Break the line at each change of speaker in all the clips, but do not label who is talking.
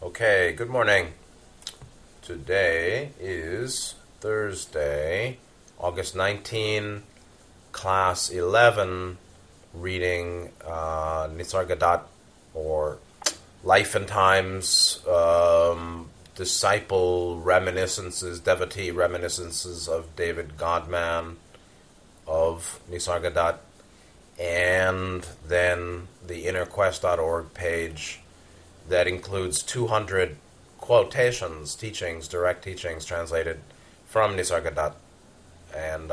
Okay, good morning. Today is Thursday, August 19, Class 11, reading Nisargadatta, or Life and Times, Disciple Reminiscences, Devotee Reminiscences of David Godman of Nisargadatta, and then the innerquest.org page that includes 200 quotations, teachings, direct teachings translated from Nisargadatta. And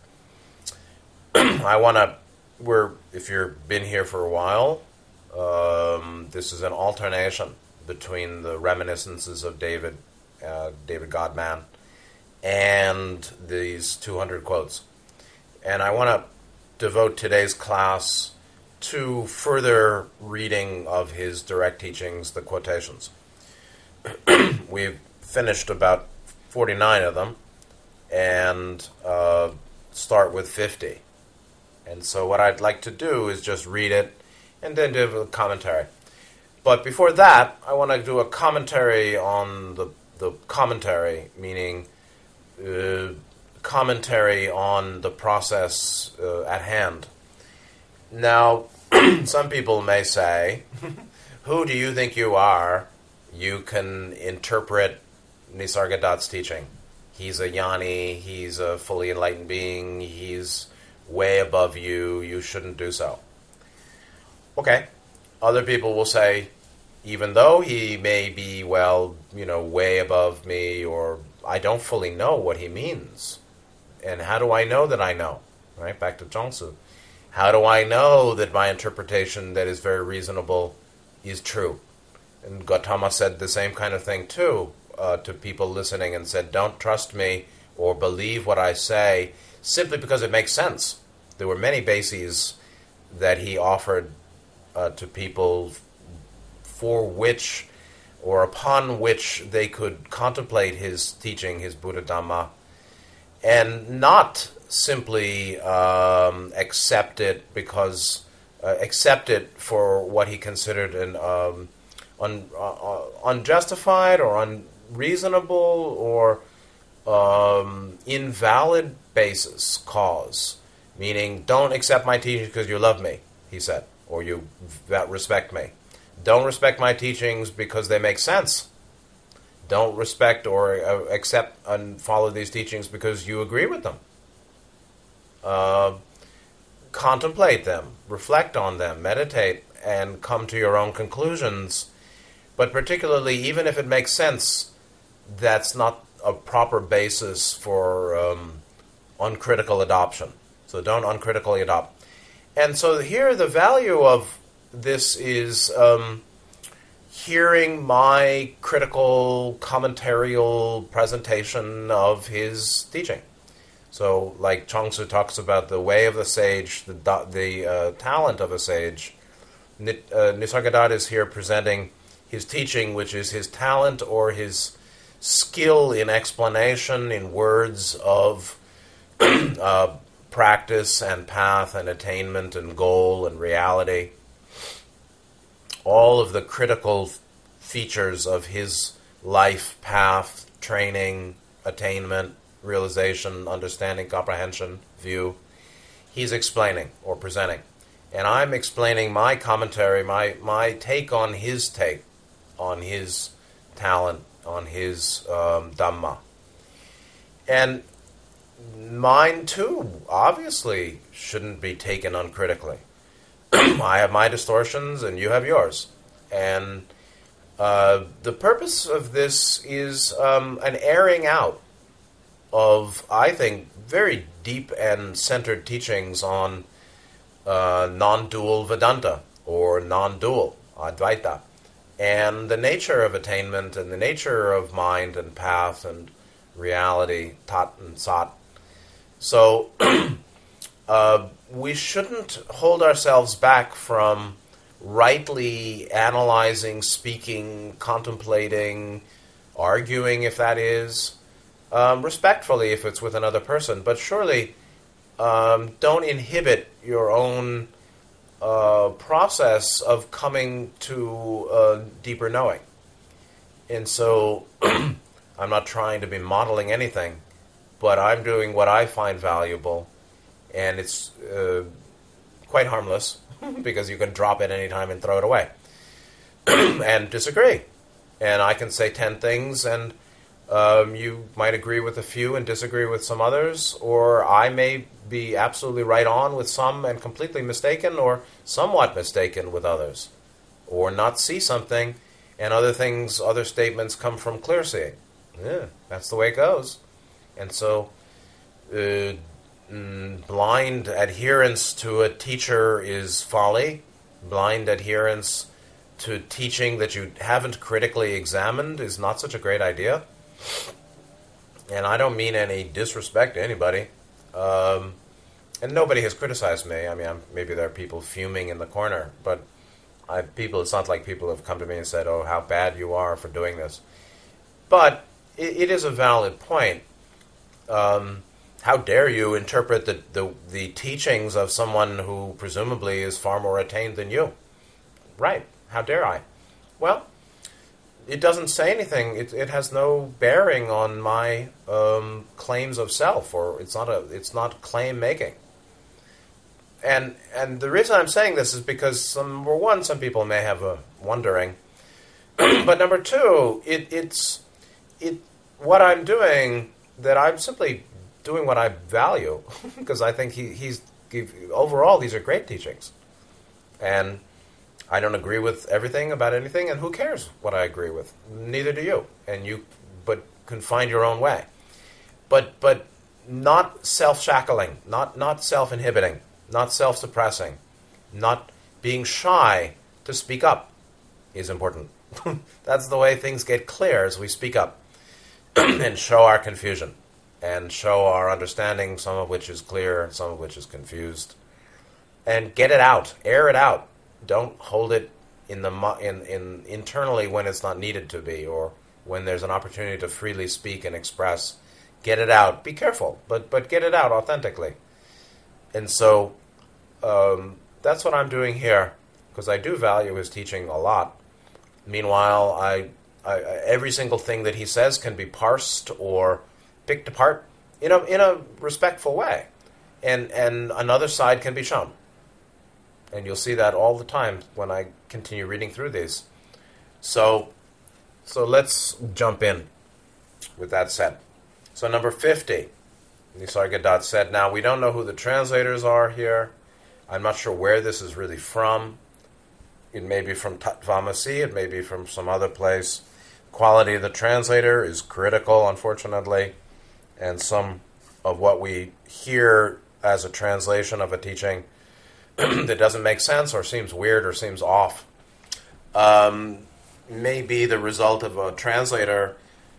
I want to, if you've been here for a while, this is an alternation between the reminiscences of David Godman and these 200 quotes. And I want to devote today's class to further reading of his direct teachings, the quotations. We've finished about 49 of them and start with 50. And so what I'd like to do is just read it and then do a commentary. But before that, I want to do a commentary on the commentary, meaning commentary on the process at hand. Now, some people may say, who do you think you are? You can interpret Nisargadatta's teaching. He's a jnani, he's a fully enlightened being, he's way above you, you shouldn't do so. Okay, other people will say, even though he may be, way above me, or I don't fully know what he means. And how do I know that I know? Right, back to Zhongsu. How do I know that my interpretation that is very reasonable is true? And Gautama said the same kind of thing too to people listening and said, don't trust me or believe what I say simply because it makes sense. There were many bases that he offered to people for which or upon which they could contemplate his teaching, his Buddha Dhamma, and not simply accept it for what he considered an unjustified or unreasonable or invalid cause. Meaning, don't accept my teachings because you love me, he said, or you respect me. Don't respect my teachings because they make sense. Don't respect or accept and follow these teachings because you agree with them. Contemplate them, reflect on them, meditate, and come to your own conclusions. But particularly, even if it makes sense, that's not a proper basis for uncritical adoption. So don't uncritically adopt. And so here the value of this is hearing my critical, commentarial presentation of his teaching. So, like Chuang-Tzu talks about the way of the sage, the talent of a sage, Nisargadatta is here presenting his teaching, which is his talent or his skill in explanation in words of practice and path and attainment and goal and reality. All of the critical features of his life, path, training, attainment, realization, understanding, comprehension, view, he's explaining or presenting. And I'm explaining my commentary, my take on his talent, on his Dhamma. And mine too, obviously, shouldn't be taken uncritically. I have my distortions and you have yours. And the purpose of this is an airing out of, I think, very deep and centered teachings on non-dual Vedanta or non-dual Advaita, and the nature of attainment and the nature of mind and path and reality, Tat and Sat. So we shouldn't hold ourselves back from rightly analyzing, speaking, contemplating, arguing, if that is, respectfully if it's with another person, but surely don't inhibit your own process of coming to deeper knowing. And so I'm not trying to be modeling anything, but I'm doing what I find valuable, and it's quite harmless because you can drop it any time and throw it away and disagree. And I can say 10 things, and you might agree with a few and disagree with some others, or I may be absolutely right on with some and completely mistaken or somewhat mistaken with others, or not see something, and other things, other statements come from clear seeing. Yeah, that's the way it goes. And so blind adherence to a teacher is folly. Blind adherence to teaching that you haven't critically examined is not such a great idea. And I don't mean any disrespect to anybody. And nobody has criticized me. I mean, maybe there are people fuming in the corner, but it's not like people have come to me and said, oh, how bad you are for doing this. But it is a valid point. How dare you interpret the teachings of someone who presumably is far more attained than you? Right. How dare I? Well, it doesn't say anything. It has no bearing on my claims of self, or it's not claim making. And the reason I'm saying this is because number one, some people may have a wondering, but number two, it's what I'm doing, that I'm simply doing what I value because I think overall these are great teachings, and I don't agree with everything about anything, and who cares what I agree with? Neither do you. But can find your own way. But not self-shackling, not self-inhibiting, not self-suppressing, not being shy to speak up is important. That's the way things get clear, as we speak up and show our confusion and show our understanding, some of which is clear, some of which is confused, and get it out, air it out. Don't hold it internally when it's not needed to be, or when there's an opportunity to freely speak and express. Get it out. Be careful, but get it out authentically. And so that's what I'm doing here, because I do value his teaching a lot. Meanwhile, I every single thing that he says can be parsed or picked apart in a respectful way, and another side can be shown. And you'll see that all the time when I continue reading through these. So let's jump in with that said. So number 50, Nisargadatta said, now we don't know who the translators are here. I'm not sure where this is really from. It may be from Tattvamasi, it may be from some other place. Quality of the translator is critical, unfortunately, and some of what we hear as a translation of a teaching that doesn't make sense or seems weird or seems off may be the result of a translator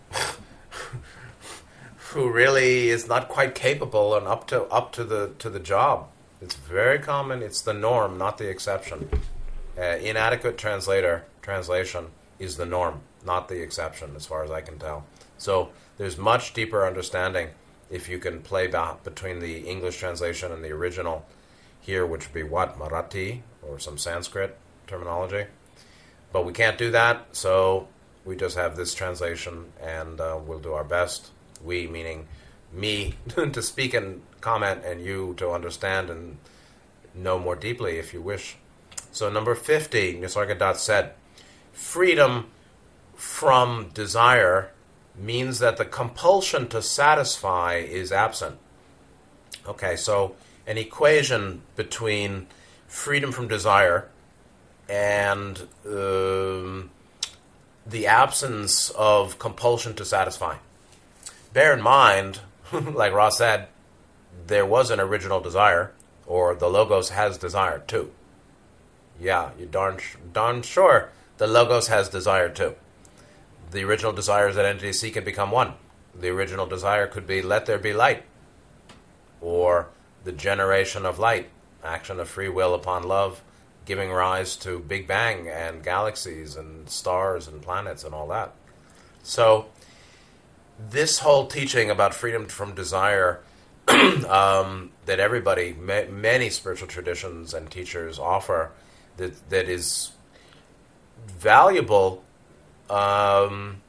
who really is not quite capable and up to the job. It's very common. It's the norm, not the exception. Inadequate translation is the norm, not the exception, as far as I can tell. So there's much deeper understanding if you can play back between the English translation and the original here, which would be what? Marathi, or some Sanskrit terminology. But we can't do that, so we just have this translation, and we'll do our best. We, meaning me, to speak and comment, and you to understand and know more deeply if you wish. So number 50, Nisargadatta said, freedom from desire means that the compulsion to satisfy is absent. Okay, so an equation between freedom from desire and the absence of compulsion to satisfy. Bear in mind, like Ross said, there was an original desire, or the Logos has desire too. Yeah, you're darn sure the Logos has desire too. The original desire is that entity C can become one. The original desire could be, let there be light, or the generation of light, action of free will upon love, giving rise to Big Bang and galaxies and stars and planets and all that. So this whole teaching about freedom from desire that everybody, many spiritual traditions and teachers offer, that is valuable,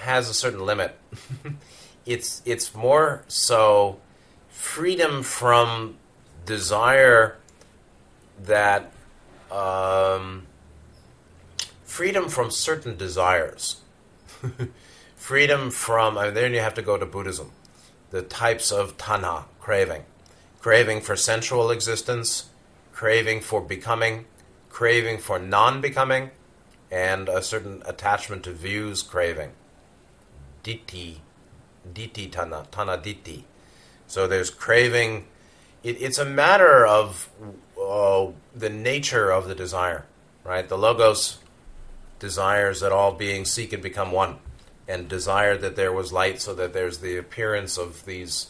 has a certain limit. It's more so freedom from desire that freedom from certain desires. Freedom from, then you have to go to Buddhism. The types of tanha, craving. Craving for sensual existence, craving for becoming, craving for non-becoming, and a certain attachment to views, craving. Ditthi tanha, tanha ditthi. So there's craving. It's a matter of the nature of the desire, right? The Logos desires that all beings seek and become one, and desire that there was light, so that there's the appearance of these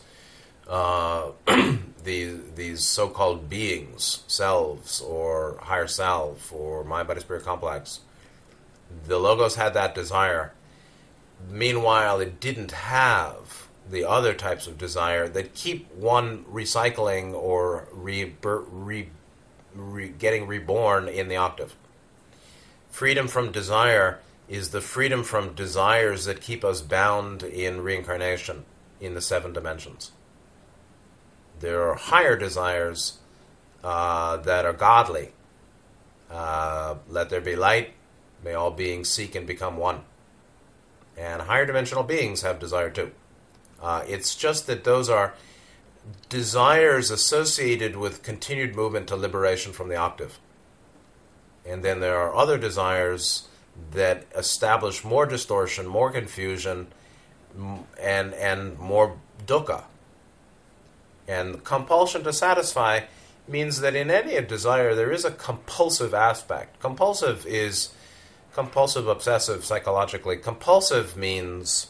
these so-called beings, selves, or higher self, or mind, body, spirit complex. The Logos had that desire. Meanwhile, it didn't have the other types of desire that keep one recycling or getting reborn in the octave. Freedom from desire is the freedom from desires that keep us bound in reincarnation in the 7 dimensions. There are higher desires that are godly. Let there be light, may all beings seek and become one. And higher dimensional beings have desire too. It's just that those are desires associated with continued movement to liberation from the octave. And then there are other desires that establish more distortion, more confusion, and more dukkha. And compulsion to satisfy means that in any desire there is a compulsive aspect. Compulsive is compulsive, obsessive, psychologically. Compulsive means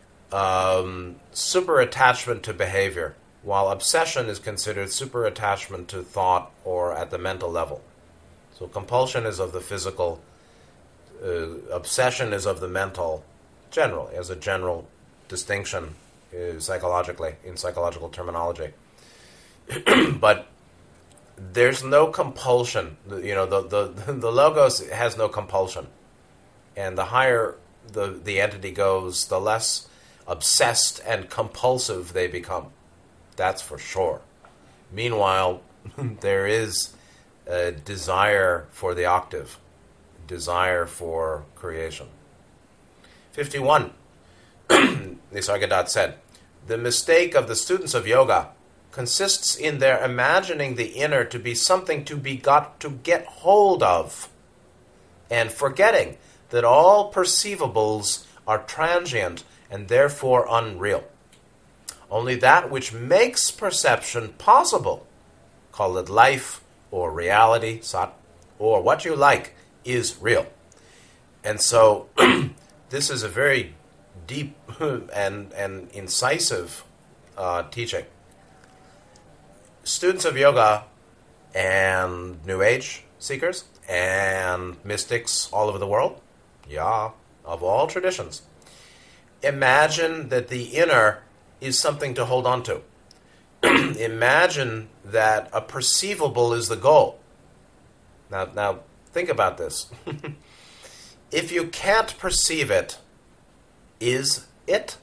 super attachment to behavior, while obsession is considered super attachment to thought or at the mental level. So compulsion is of the physical, obsession is of the mental, generally, as a general distinction psychologically, in psychological terminology. But there's no compulsion. The Logos has no compulsion. And the higher the entity goes, the less obsessed and compulsive they become. That's for sure. Meanwhile, there is a desire for the octave, desire for creation. 51. Nisargadatta said, the mistake of the students of yoga consists in their imagining the inner to be something to be got to get hold of, and forgetting that all perceivables are transient and therefore unreal. Only that which makes perception possible, call it life or reality, sat, or what you like, is real. And so this is a very deep and incisive teaching. Students of yoga and New Age seekers and mystics all over the world, of all traditions, imagine that the inner is something to hold on to. Imagine that a perceivable is the goal. Now think about this. If you can't perceive it, is it?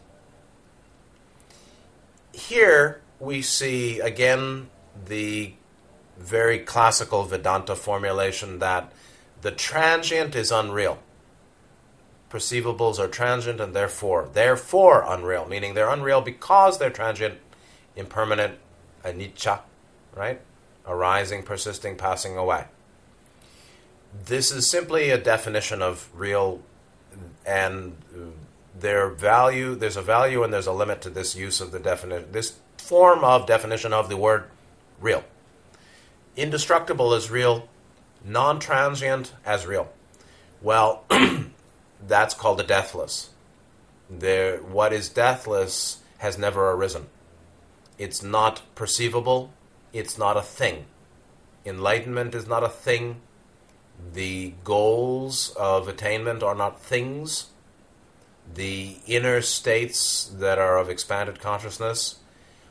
Here we see again the very classical Vedanta formulation that the transient is unreal. Perceivables are transient and therefore unreal, meaning they're unreal because they're transient, impermanent, anicca, right? Arising, persisting, passing away. This is simply a definition of real, and there's a value and there's a limit to this use of the definition, this form of definition of the word real. Indestructible is real, non-transient as real. Well, that's called the deathless. What is deathless has never arisen. It's not perceivable. It's not a thing. Enlightenment is not a thing. The goals of attainment are not things. The inner states that are of expanded consciousness,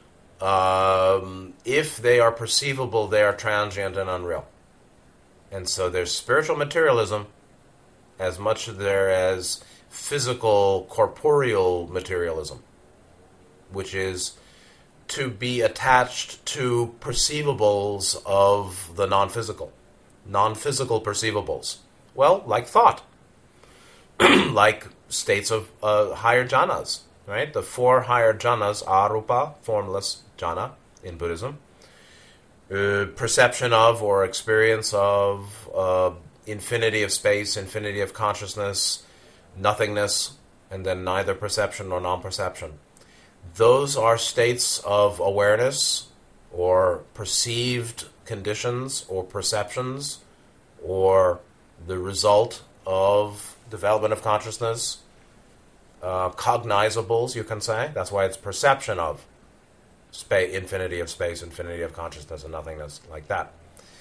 if they are perceivable, they are transient and unreal. And so there's spiritual materialism as much there as physical, corporeal materialism, which is to be attached to perceivables of the non-physical. Non-physical perceivables. Well, like thought. Like states of higher jhanas, right? The 4 higher jhanas, arupa, formless jhana in Buddhism. Perception of or experience of infinity of space, infinity of consciousness, nothingness, and then neither perception nor non-perception. Those are states of awareness or perceived conditions or perceptions or the result of development of consciousness, cognizables, you can say. That's why it's perception of infinity of space, infinity of consciousness, and nothingness, like that.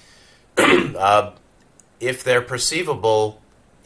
If they're perceivable,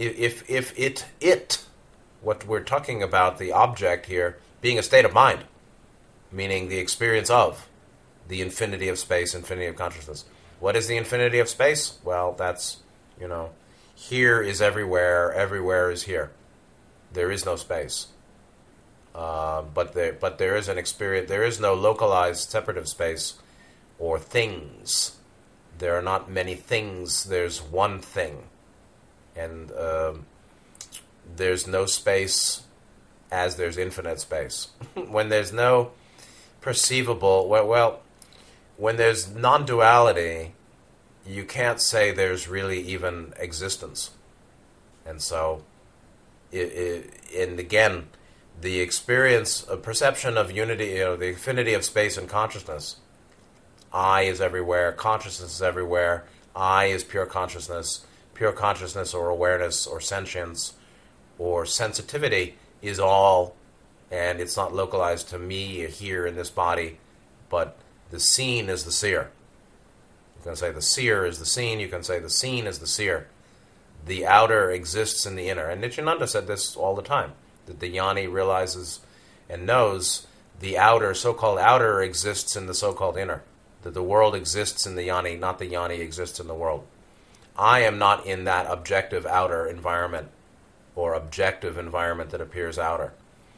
what we're talking about, the object here, being a state of mind, meaning the experience of the infinity of space, infinity of consciousness. What is the infinity of space? Well, that's, here is everywhere, everywhere is here. There is no space. But there is an experience, there is no localized separative space or things. There are not many things, there's one thing. And there's no space as there's infinite space. When there's no perceivable, when there's non-duality, you can't say there's really even existence. And so, and again, the experience, a perception of unity, the infinity of space and consciousness. I is everywhere, consciousness is everywhere, I is pure consciousness or awareness or sentience or sensitivity is all, and it's not localized to me here in this body, but the seen is the seer. You can say the seer is the seen, you can say the seen is the seer. The outer exists in the inner. And Nityananda said this all the time, that the jnani realizes and knows the outer, so-called outer, exists in the so-called inner. That the world exists in the jnani, not the jnani exists in the world. I am not in that objective outer environment or objective environment that appears outer.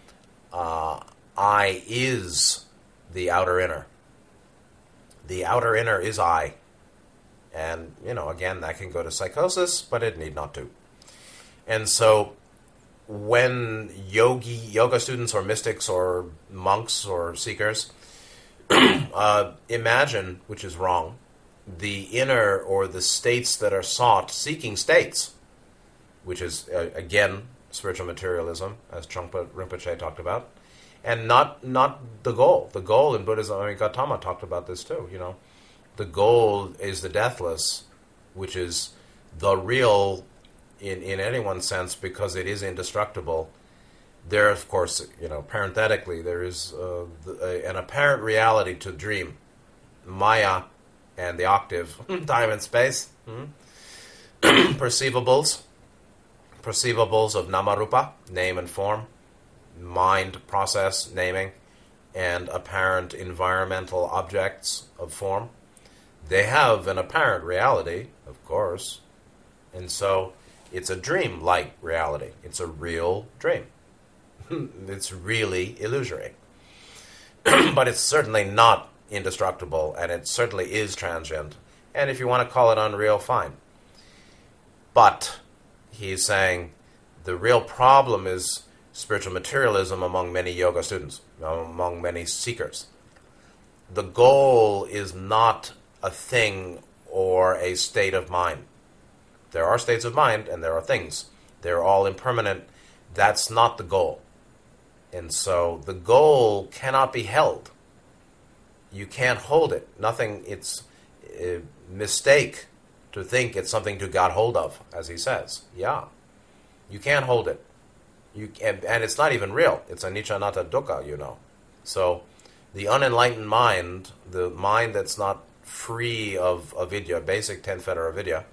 I is the outer inner. The outer inner is I. And, again, that can go to psychosis, but it need not to. And so when yoga students or mystics or monks or seekers imagine, which is wrong, the inner or the states that are sought, seeking states, which is, again, spiritual materialism, as Trungpa Rinpoche talked about, and not the goal. The goal in Buddhism, Gautama talked about this too, The goal is the deathless, which is the real in anyone's sense because it is indestructible. There, of course, parenthetically, there is an apparent reality to dream, Maya and the octave, time and space, perceivables of namarupa, name and form, mind, process, naming, and apparent environmental objects of form. They have an apparent reality, of course, and so it's a dream-like reality. It's a real dream. It's really illusory. But it's certainly not indestructible, and it certainly is transient. And if you want to call it unreal, fine. But he's saying the real problem is spiritual materialism among many yoga students, among many seekers. The goal is not a thing or a state of mind. There are states of mind and there are things. They're all impermanent. That's not the goal. And so the goal cannot be held. You can't hold it. Nothing, it's a mistake to think it's something to got hold of, as he says. Yeah. You can't hold it. And it's not even real. It's anicca, anatta, dukkha, So the unenlightened mind, the mind that's not free of avidya, basic 10 fetter avidya,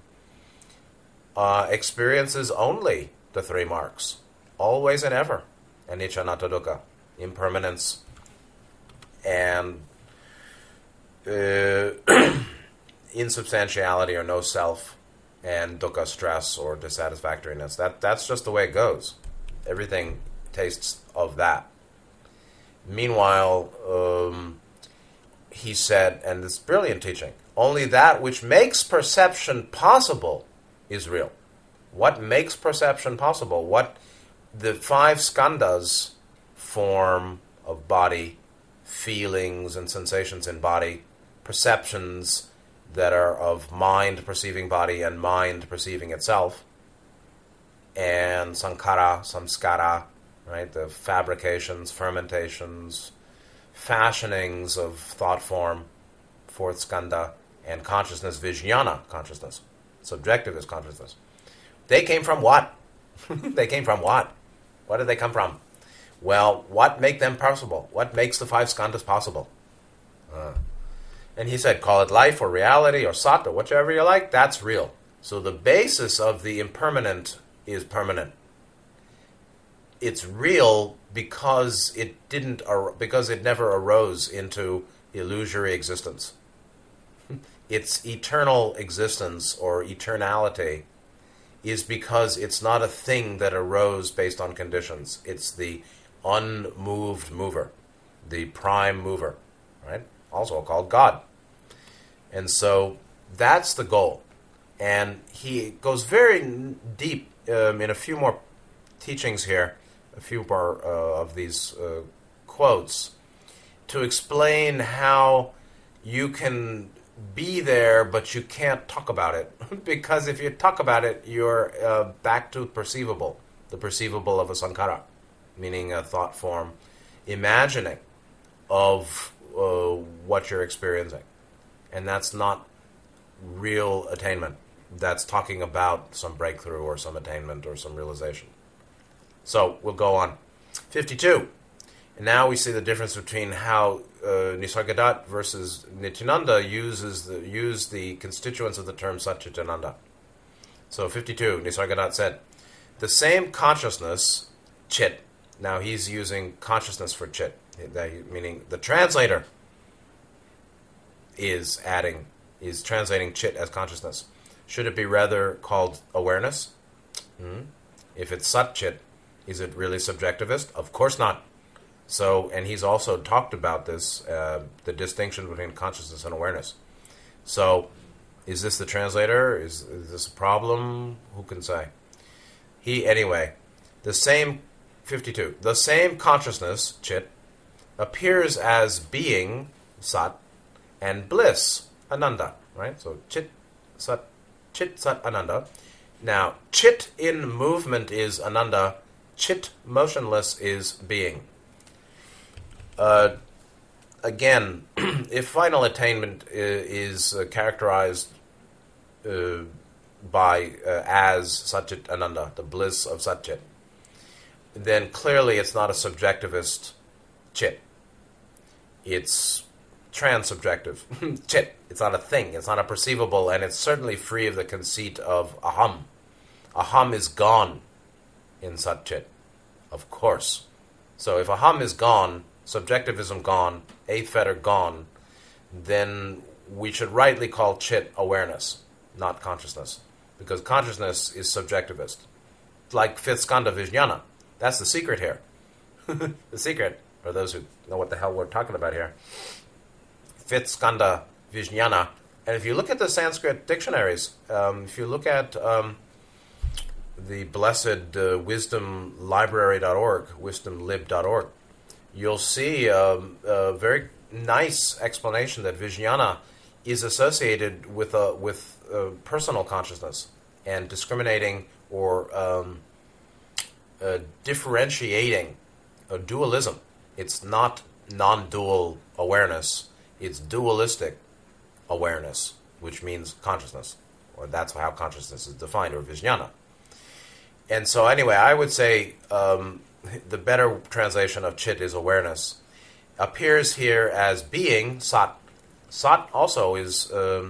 experiences only the 3 marks, always and ever. Anicca, anatta, dukkha, impermanence, and insubstantiality or no self, and dukkha, stress or dissatisfactoriness. That's just the way it goes. Everything tastes of that. Meanwhile, he said, and this brilliant teaching, only that which makes perception possible is real. What makes perception possible? What the 5 skandhas, form of body, feelings and sensations in body, perceptions that are of mind perceiving body and mind perceiving itself, and sankhara, samskara, right, the fabrications, fermentations, fashionings of thought form, 4th skandha, and consciousness, vijnana, consciousness, subjectivist consciousness. They came from what? They came from what? What did they come from? Well, what make them possible? What makes the 5 skandhas possible? And he said, call it life or reality or sat or whichever you like, that's real. So the basis of the impermanent is permanent. It's real because because it never arose into illusory existence. Its eternal existence or eternality is because it's not a thing that arose based on conditions. It's the unmoved mover, the prime mover, right? Also called God. And so that's the goal. And he goes very deep in a few more teachings here, a few more of these quotes, to explain how you can be there, but you can't talk about it. Because if you talk about it, you're back to perceivable, the perceivable of a sankhara, meaning a thought form, imagining of what you're experiencing. And that's not real attainment. That's talking about some breakthrough or some attainment or some realization. So we'll go on. 52. And now we see the difference between how Nisargadatta versus Nityananda use the constituents of the term Satchitananda. So 52, Nisargadatta said, the same consciousness, chit. Now he's using consciousness for chit, meaning the translator is translating chit as consciousness. Should it be rather called awareness? If it's sat chit, is it really subjectivist? Of course not. So, and he's also talked about this, the distinction between consciousness and awareness. So, is this the translator? Is this a problem? Who can say? Anyway, the same, 52, the same consciousness, chit, appears as being, sat, and bliss, ananda, right? So, chit, sat, ananda. Now, chit in movement is ananda, chit motionless is being. Again, if final attainment is characterized by as Satchit Ananda, the bliss of Satchit, then clearly it's not a subjectivist chit. It's transsubjective chit. It's not a thing. It's not a perceivable, and it's certainly free of the conceit of aham. Aham is gone in Satchit, of course. So if aham is gone, subjectivism gone, eighth fetter gone, then we should rightly call chit awareness, not consciousness, because consciousness is subjectivist. Like 5th skandha vijnana. That's the secret here. The secret, for those who know what the hell we're talking about here. 5th skandha vijnana. And if you look at the Sanskrit dictionaries, if you look at the blessed wisdomlibrary.org, wisdomlib.org, you'll see a very nice explanation that Vijnana is associated with personal consciousness and discriminating or differentiating a dualism. It's not non-dual awareness. It's dualistic awareness, which means consciousness, or that's how consciousness is defined, or Vijnana. And so anyway, I would say the better translation of chit is awareness. Appears here as being, sat. Sat also is,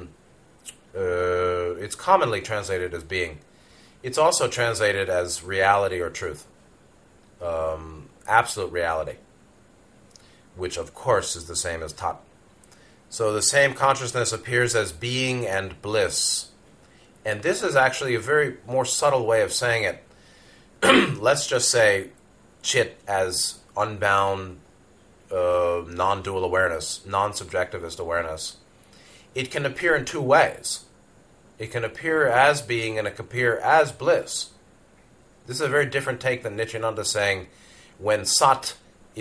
it's commonly translated as being. It's also translated as reality or truth. Absolute reality, which of course is the same as tat. So the same consciousness appears as being and bliss. And this is actually a very more subtle way of saying it. let's just say Chit as unbound, non-dual awareness, non-subjectivist awareness, it can appear in two ways. It can appear as being and it can appear as bliss. This is a very different take than Nityananda saying when Sat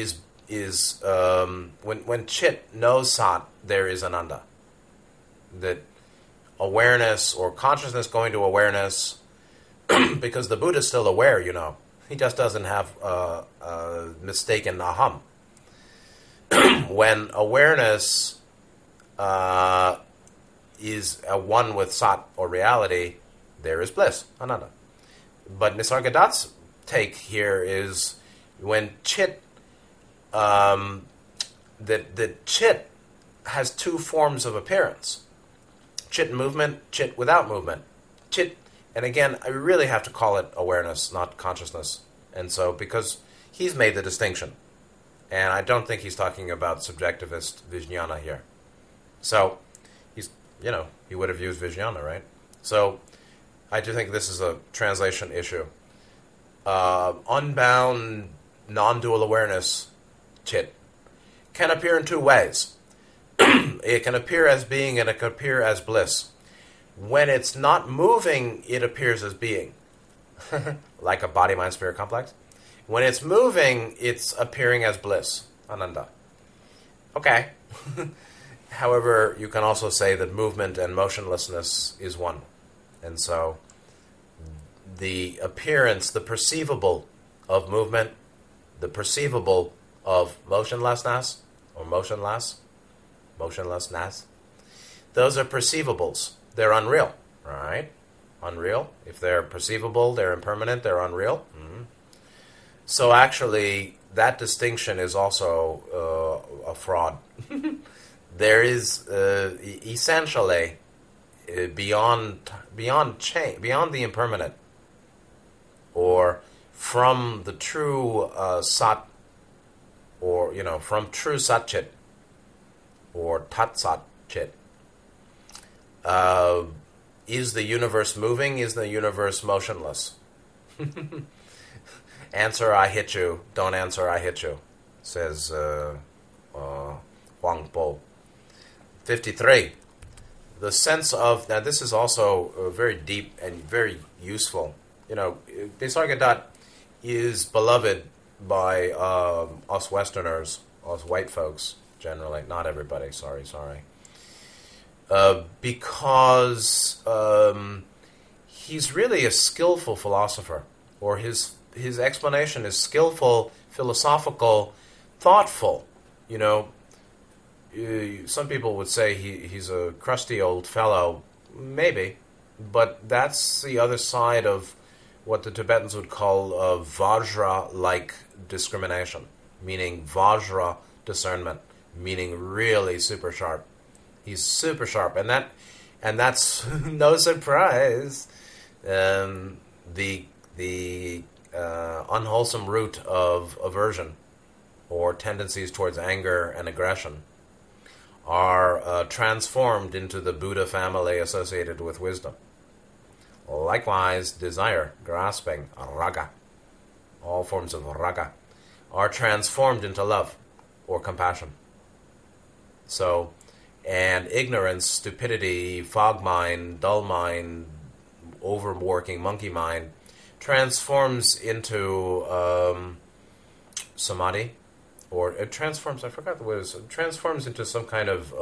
when Chit knows Sat, there is Ananda. That awareness or consciousness going to awareness, because the Buddha is still aware, He just doesn't have a mistaken aham. When awareness is one with Sat or reality, there is bliss, Ananda. But Nisargadatta's take here is when Chit, that Chit has two forms of appearance. Chit movement, Chit without movement. Chit, and again, I really have to call it awareness, not consciousness. And so, because he's made the distinction. And I don't think he's talking about subjectivist Vijnana here. So, he would have used Vijnana, right? So, I do think this is a translation issue. Unbound, non-dual awareness, Chit, can appear in two ways. It can appear as being and it can appear as bliss. When it's not moving, it appears as being. Like a body-mind-spirit complex. When it's moving, it's appearing as bliss, Ananda. Okay. However, you can also say that movement and motionlessness is one. And so, the appearance, the perceivable of movement, the perceivable of motionlessness, or motionlessness, those are perceivables. They're unreal, right? Unreal. If they're perceivable, they're impermanent, they're unreal. Mm-hmm. So actually, that distinction is also a fraud. There is essentially beyond the impermanent, or from the true Sat, or from true Sat-Chit, or Tat-Sat-Chit. Is the universe moving? Is the universe motionless? Answer, I hit you. Don't answer, I hit you, says Huang Po. 53. The sense of... Now, this is also very deep and very useful. Nisargadatta is beloved by us Westerners, us white folks, generally. Not everybody, sorry. Because he's really a skillful philosopher, or his explanation is skillful, philosophical, thoughtful. Some people would say he's a crusty old fellow, maybe, but that's the other side of what the Tibetans would call Vajra-like discrimination, meaning Vajra discernment, meaning really super sharp. He's super sharp, and that's no surprise. The unwholesome root of aversion or tendencies towards anger and aggression are transformed into the Buddha family associated with wisdom. Likewise, desire, grasping, raga, all forms of raga, are transformed into love or compassion. So, and ignorance, stupidity, fog mind, dull mind, overworking monkey mind, transforms into samadhi, or it transforms, I forgot the word, it transforms into some kind of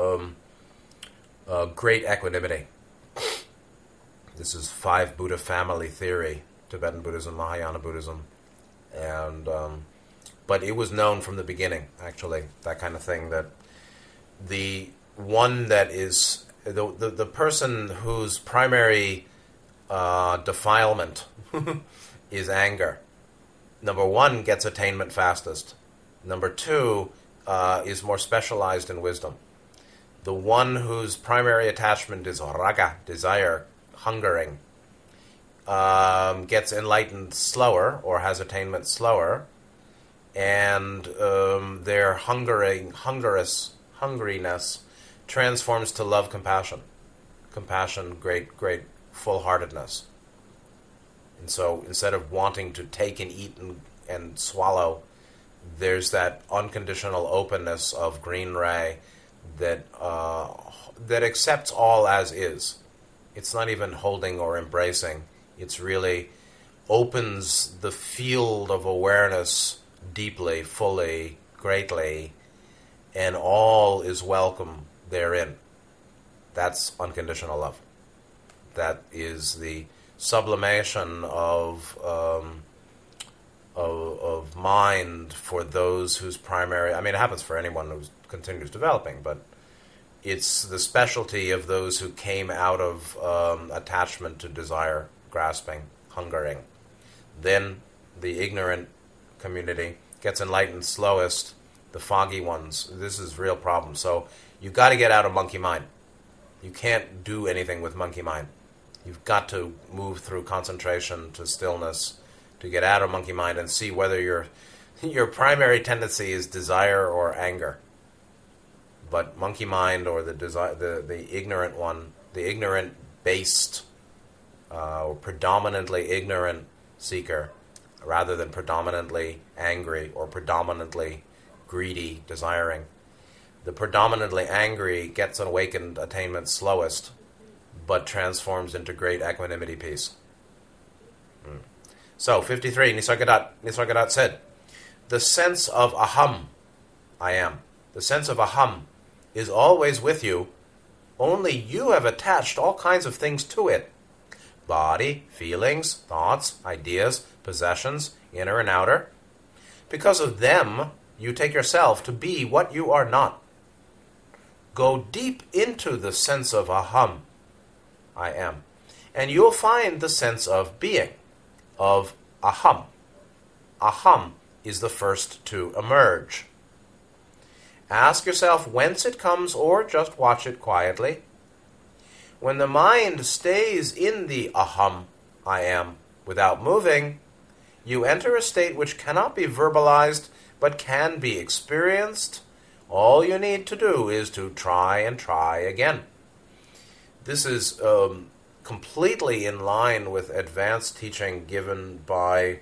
great equanimity. This is 5 Buddha family theory, Tibetan Buddhism, Mahayana Buddhism, and but it was known from the beginning, actually, that kind of thing, that the one that is the person whose primary defilement is anger. Number 1 gets attainment fastest. Number 2 is more specialized in wisdom. The one whose primary attachment is raga, desire, hungering, gets enlightened slower or has attainment slower, and their hungriness transforms to love, compassion, great full-heartedness. And so instead of wanting to take and eat and swallow, there's that unconditional openness of green ray that that accepts all as is. It's not even holding or embracing. It's really opens the field of awareness deeply, fully, greatly, and all is welcome therein. That's unconditional love. That is the sublimation of mind for those whose primary... I mean, it happens for anyone who continues developing, but it's the specialty of those who came out of attachment to desire, grasping, hungering. Then the ignorant community gets enlightened slowest, the foggy ones. This is a real problem. So you've got to get out of monkey mind. You can't do anything with monkey mind. You've got to move through concentration to stillness to get out of monkey mind and see whether your primary tendency is desire or anger. But monkey mind, or the ignorant one, the ignorant-based, or predominantly ignorant seeker, rather than predominantly angry or predominantly greedy, desiring. The predominantly angry gets an awakened attainment slowest, but transforms into great equanimity peace. So, 53, Nisargadatta said, the sense of aham, I am, the sense of aham is always with you, only you have attached all kinds of things to it. Body, feelings, thoughts, ideas, possessions, inner and outer. Because of them, you take yourself to be what you are not. Go deep into the sense of aham, I am, and you'll find the sense of being, of aham. Aham is the first to emerge. Ask yourself whence it comes, or just watch it quietly. When the mind stays in the aham, I am, without moving, you enter a state which cannot be verbalized, but can be experienced. All you need to do is to try and try again. This is completely in line with advanced teaching given by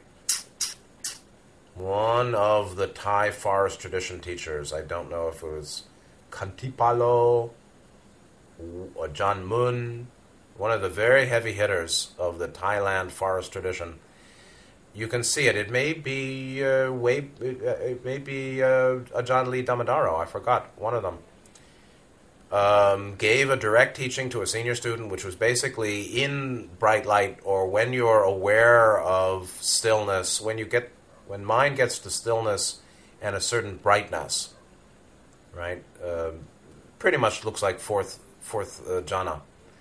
one of the Thai forest tradition teachers. I don't know if it was Kantipalo or John Mun, one of the very heavy hitters of the Thailand forest tradition. You can see it. It may be Ajahn Lee Damadaro. I forgot one of them. Gave a direct teaching to a senior student, which was basically in bright light, or when you're aware of stillness, when mind gets to stillness and a certain brightness, right? Pretty much looks like fourth jhana.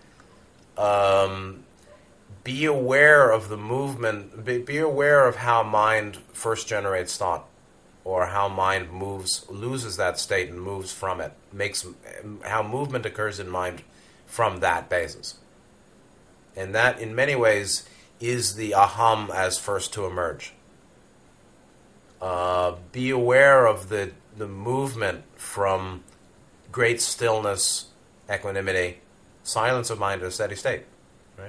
Be aware of the movement. Be aware of how mind first generates thought, or how mind loses that state and moves from it. How movement occurs in mind from that basis. And that, in many ways, is the aham as first to emerge. Be aware of the movement from great stillness, equanimity, silence of mind at a steady state, right,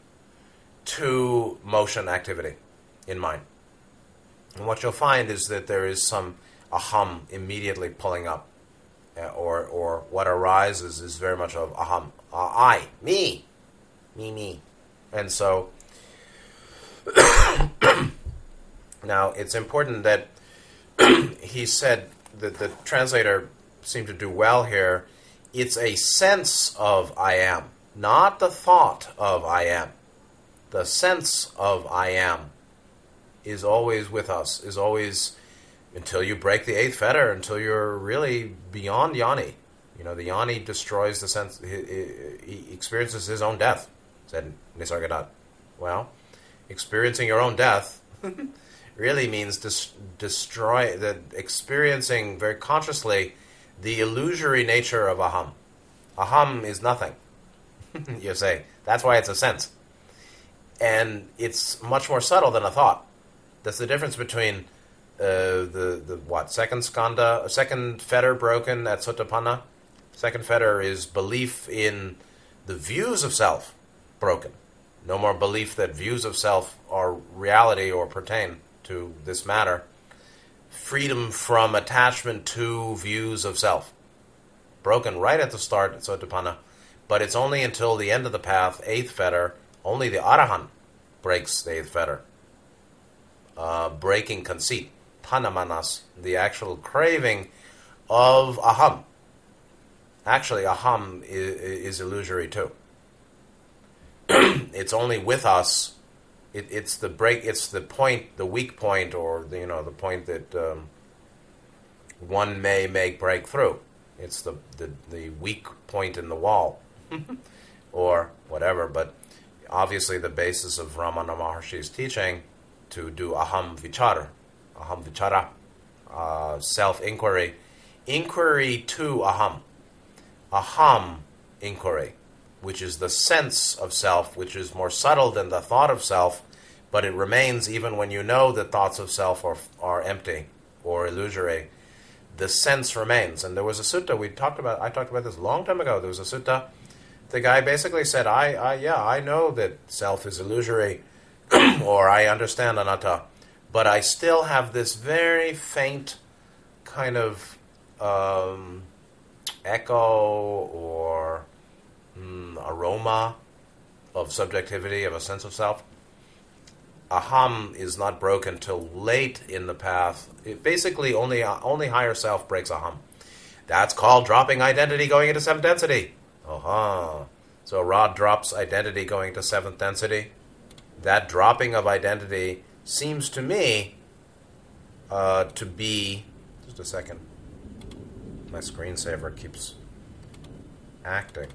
to motion activity in mind. And what you'll find is that there is some aham immediately pulling up, or what arises is very much of aham, I, me. And so, now it's important that he said that the translator seemed to do well here. It's a sense of I am, not the thought of I am. The sense of I am is always with us, is always, until you break the eighth fetter, until you're really beyond yoni. You know, the yoni destroys the sense, he experiences his own death, said Nisargadatta. Well, experiencing your own death really means experiencing very consciously the illusory nature of aham. Aham is nothing, you say. That's why it's a sense. And it's much more subtle than a thought. That's the difference between second skanda, second fetter broken at Sotapanna. Second fetter is belief in the views of self broken. No more belief that views of self are reality or pertain to this matter. Freedom from attachment to views of self. Broken right at the start, Sotapanna. But it's only until the end of the path, eighth fetter, only the Arahant breaks the eighth fetter. Breaking conceit, Tanamanas, the actual craving of aham. Actually, aham is illusory too. It's only with us. It's the break. It's the point, the weak point, or the point that one may make break through. It's the weak point in the wall, or whatever. But obviously, the basis of Ramana Maharshi's teaching to do aham vichara, self-inquiry, inquiry to aham inquiry, which is the sense of self, which is more subtle than the thought of self, but it remains even when you know that thoughts of self are empty or illusory. The sense remains. And there was a sutta I talked about this a long time ago. There was a sutta. The guy basically said, I know that self is illusory, or I understand anatta, but I still have this very faint kind of echo or aroma of subjectivity, of a sense of self. Aham is not broken till late in the path. Basically, only higher self breaks aham. That's called dropping identity going into seventh density. So Rod drops identity going to seventh density. That dropping of identity seems to me to be... Just a second. My screensaver keeps acting.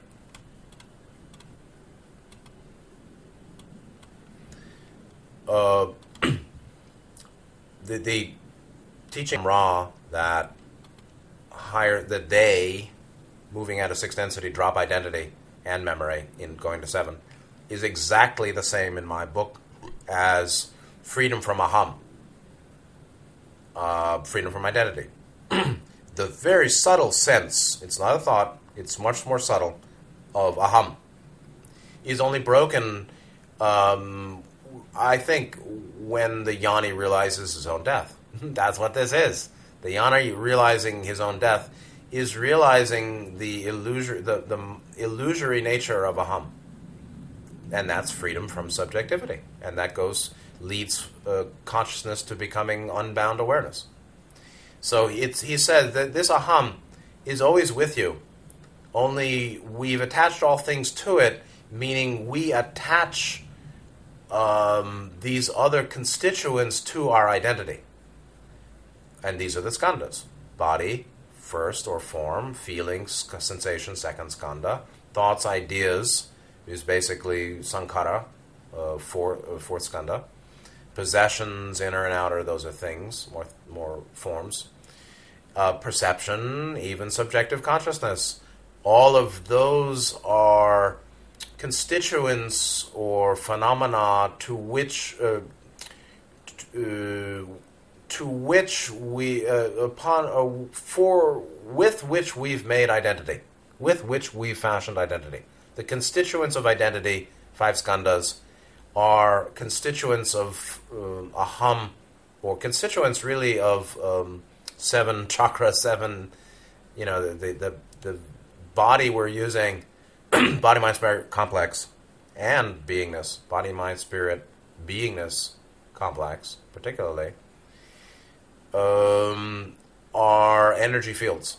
The teaching Ra that they, moving out of sixth density, drop identity and memory in going to seven, is exactly the same in my book as freedom from aham, freedom from identity. The very subtle sense, it's not a thought, it's much more subtle, of aham, is only broken, I think, when the yoni realizes his own death. That's what this is. The yoni realizing his own death is realizing the illusory nature of aham. And that's freedom from subjectivity. And that leads consciousness to becoming unbound awareness. So he said that this aham is always with you. Only we've attached all things to it, meaning we attach these other constituents to our identity. And these are the skandhas. Body, first, or form. Feelings, sensation, second skandha. Thoughts, ideas, is basically sankhara, fourth skandha. Possessions, inner and outer, those are things, more forms. Perception, even subjective consciousness. All of those are constituents or phenomena with which we've made identity, with which we've fashioned identity. The constituents of identity, five skandhas, are constituents of aham, or constituents really of seven chakras, the body we're using, body, mind, spirit complex, and beingness, body, mind, spirit, beingness complex, particularly, are energy fields.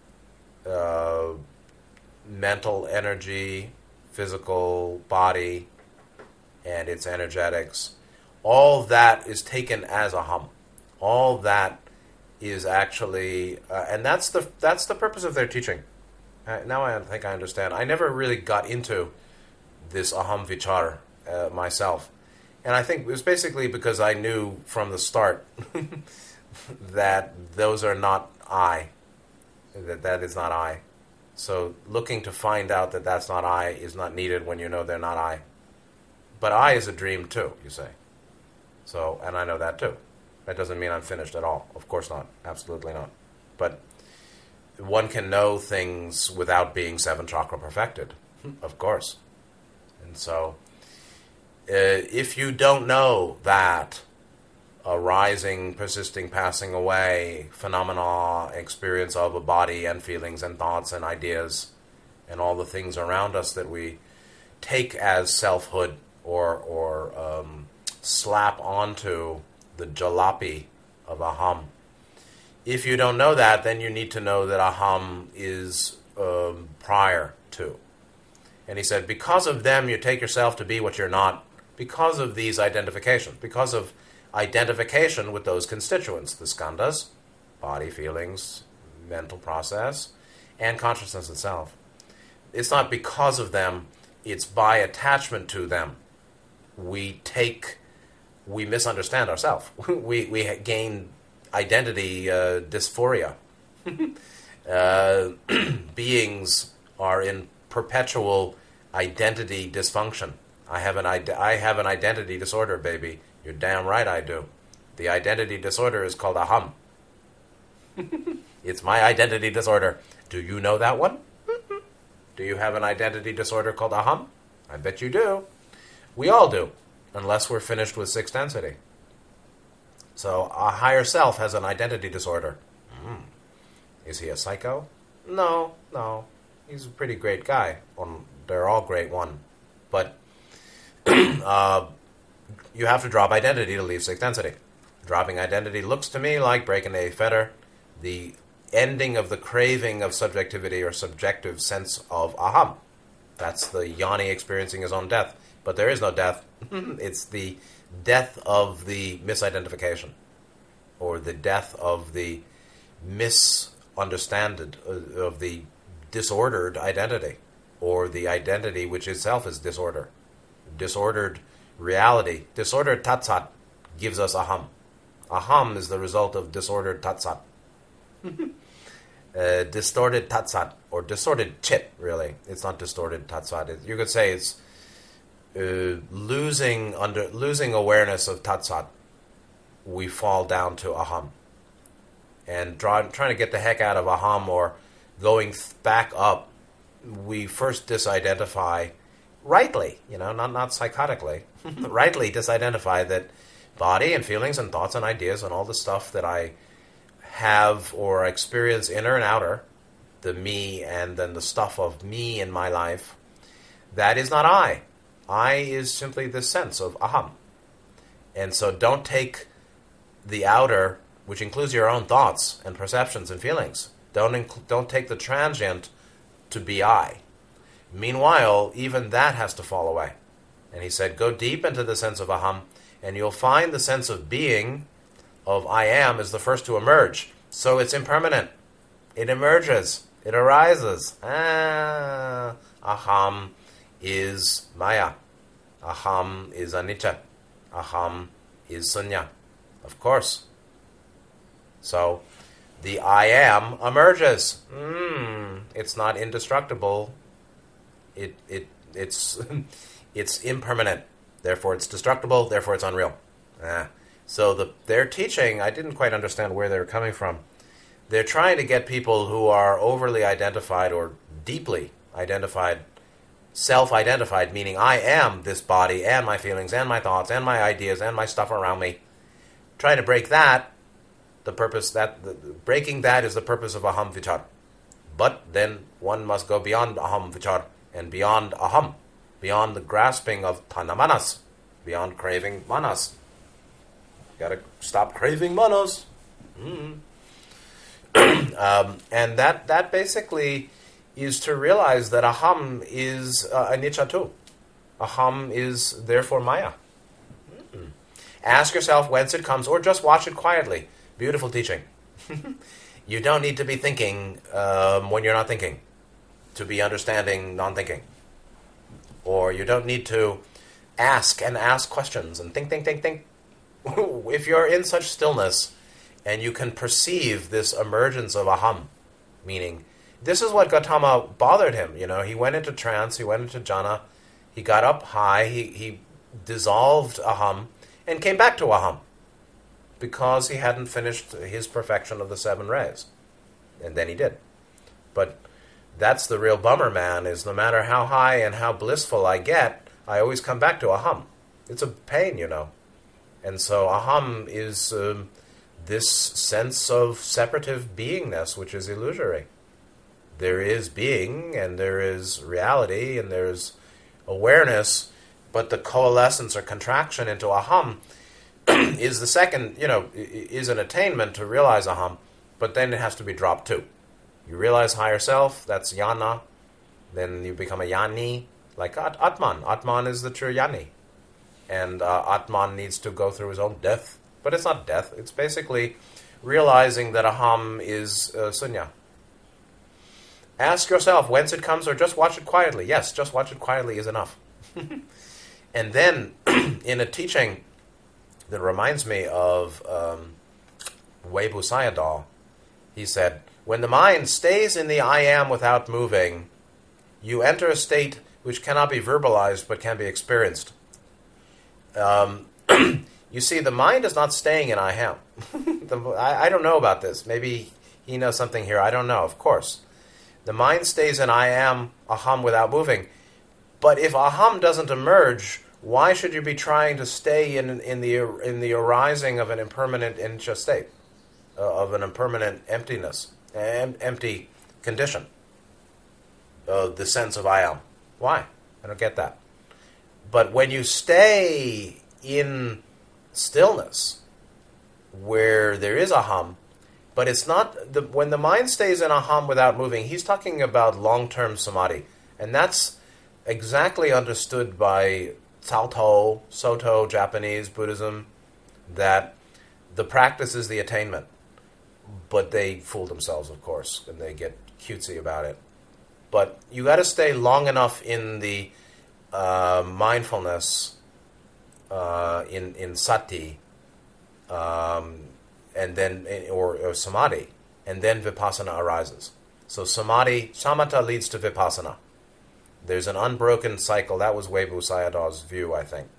Mental energy, physical body, and its energetics. All that is taken as aham. All that is actually, and that's the purpose of their teaching. Now I think I understand. I never really got into this aham vichar myself. And I think it was basically because I knew from the start that those are not I. That is not I. So looking to find out that that's not I is not needed when you know they're not I. But I is a dream too, you say. So, and I know that too. That doesn't mean I'm finished at all. Of course not. Absolutely not. But one can know things without being seven chakra perfected. Of course. And so If you don't know that arising, persisting, passing away phenomena, experience of a body and feelings and thoughts and ideas and all the things around us that we take as selfhood or slap onto the jalopy of aham. If you don't know that, then you need to know that aham is prior to. And he said, because of them you take yourself to be what you're not, because of these identifications, because of identification with those constituents, the skandhas, body, feelings, mental process, and consciousness itself. It's not because of them, it's by attachment to them. We misunderstand ourselves. we gain identity dysphoria. Beings are in perpetual identity dysfunction. I have an identity disorder, baby. You're damn right I do. The identity disorder is called aham. It's my identity disorder. Do you know that one? Do you have an identity disorder called aham? I bet you do. We all do, unless we're finished with sixth density. So a higher self has an identity disorder. Is he a psycho? No. He's a pretty great guy. They're all great one. But you have to drop identity to leave sixth density. Dropping identity looks to me like breaking a fetter, the ending of the craving of subjectivity or subjective sense of aham. That's the yoni experiencing his own death. But there is no death. It's the death of the misidentification, or the death of the misunderstanded, of the disordered identity, or the identity which itself is disorder. Disordered reality, disordered tatsat gives us aham. Aham is the result of disordered tatsat. Distorted tatsat, or distorted chit, really. It's not distorted tatsat. You could say it's losing awareness of tatsat. We fall down to aham. And trying to get the heck out of aham, or going back up, we first disidentify rightly, not psychotically, rightly disidentify that body and feelings and thoughts and ideas and all the stuff that I have or experience inner and outer, the me and then the stuff of me in my life, that is not I. I is simply the sense of aham. And so don't take the outer, which includes your own thoughts and perceptions and feelings. Don't take the transient to be I. Meanwhile, even that has to fall away. And he said, go deep into the sense of aham, and you'll find the sense of being, of I am, is the first to emerge. So it's impermanent. It emerges. It arises. Aham is maya. Aham is anicca. Aham is sunya. Of course. So the I am emerges. It's not indestructible. It's it's impermanent. Therefore it's destructible. Therefore it's unreal. So their teaching, I didn't quite understand where they were coming from. They're trying to get people who are overly identified or deeply identified, self-identified, meaning I am this body and my feelings and my thoughts and my ideas and my stuff around me. Trying to break that, breaking that is the purpose of aham vichar. But then one must go beyond aham vichar and beyond aham, beyond the grasping of tanha manas, beyond craving manas. Got to stop craving manas. And that basically is to realize that aham is anicca too. Aham is therefore maya. Ask yourself whence it comes, or just watch it quietly. Beautiful teaching. You don't need to be thinking when you're not thinking, to be understanding non-thinking. Or you don't need to ask questions and think. If you're in such stillness and you can perceive this emergence of aham, meaning this is what Gautama bothered him. He went into trance, he went into jhana, he got up high, he dissolved aham and came back to aham because he hadn't finished his perfection of the 7 rays. And then he did. But that's the real bummer, man, is no matter how high and how blissful I get, I always come back to aham. It's a pain, And so aham is this sense of separative beingness, which is illusory. There is being, and there is reality, and there's awareness, but the coalescence or contraction into aham is the second, is an attainment to realize aham, but then it has to be dropped too. You realize higher self, that's yana, then you become a yani, like Atman. Atman is the true yani. And Atman needs to go through his own death. But it's not death. It's basically realizing that aham is sunya. Ask yourself whence it comes, or just watch it quietly. Yes, just watch it quietly is enough. And then, in a teaching that reminds me of Weibu Sayadaw, he said, when the mind stays in the I am without moving, you enter a state which cannot be verbalized but can be experienced. You see, the mind is not staying in I am. I don't know about this. Maybe he knows something here. I don't know, of course. The mind stays in I am, aham, without moving. But if aham doesn't emerge, why should you be trying to stay in the arising of an impermanent incha state, of an impermanent emptiness, empty condition, the sense of I am? Why? I don't get that. But when you stay in stillness, where there is aham, but it's not when the mind stays in aham without moving, he's talking about long-term samadhi, and that's exactly understood by Taoto, Soto, Japanese Buddhism, that the practice is the attainment. But they fool themselves, of course, and they get cutesy about it. But you got to stay long enough in the mindfulness, in sati, and then or samadhi, and then vipassana arises. So samadhi, samatha leads to vipassana. There's an unbroken cycle. That was Weibu Sayadaw's view, I think.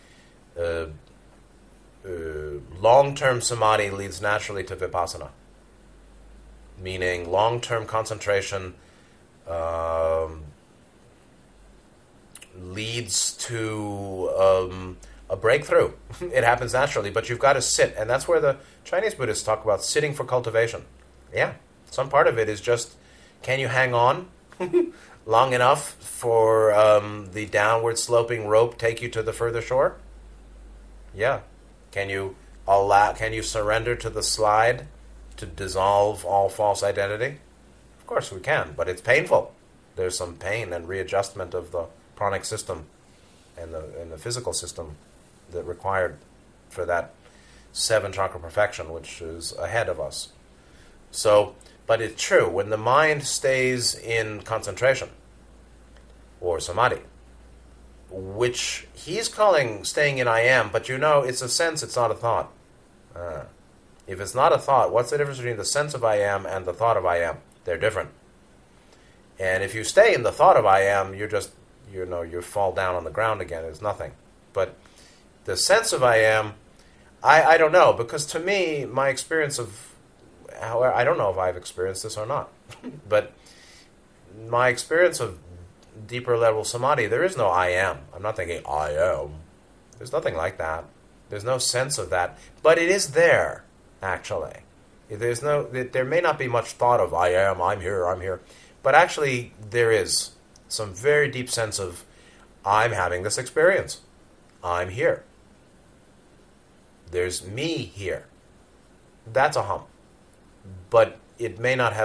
Long-term samadhi leads naturally to vipassana, meaning long-term concentration leads to a breakthrough. It happens naturally, but you've got to sit, and that's where the Chinese Buddhists talk about sitting for cultivation. Yeah, some part of it is just, can you hang on long enough for the downward sloping rope take you to the further shore? Yeah. Can you surrender to the slide to dissolve all false identity? Of course we can, but it's painful. There's some pain and readjustment of the pranic system and the physical system that required for that 7 chakra perfection, which is ahead of us. So, but it's true, when the mind stays in concentration, or samadhi, which he's calling staying in I am, but it's a sense, it's not a thought. If it's not a thought, what's the difference between the sense of I am and the thought of I am? They're different. And if you stay in the thought of I am, you fall down on the ground again. It's nothing. But the sense of I am, I don't know, because to me, my experience of, I don't know if I've experienced this or not, but my experience of deeper level samadhi, there is no I am. I'm not thinking I am. There's nothing like that. There's no sense of that. But it is there, actually. There may not be much thought of I am, I'm here. But actually, there is some very deep sense of I'm having this experience. I'm here. There's me here. That's aham. But it may not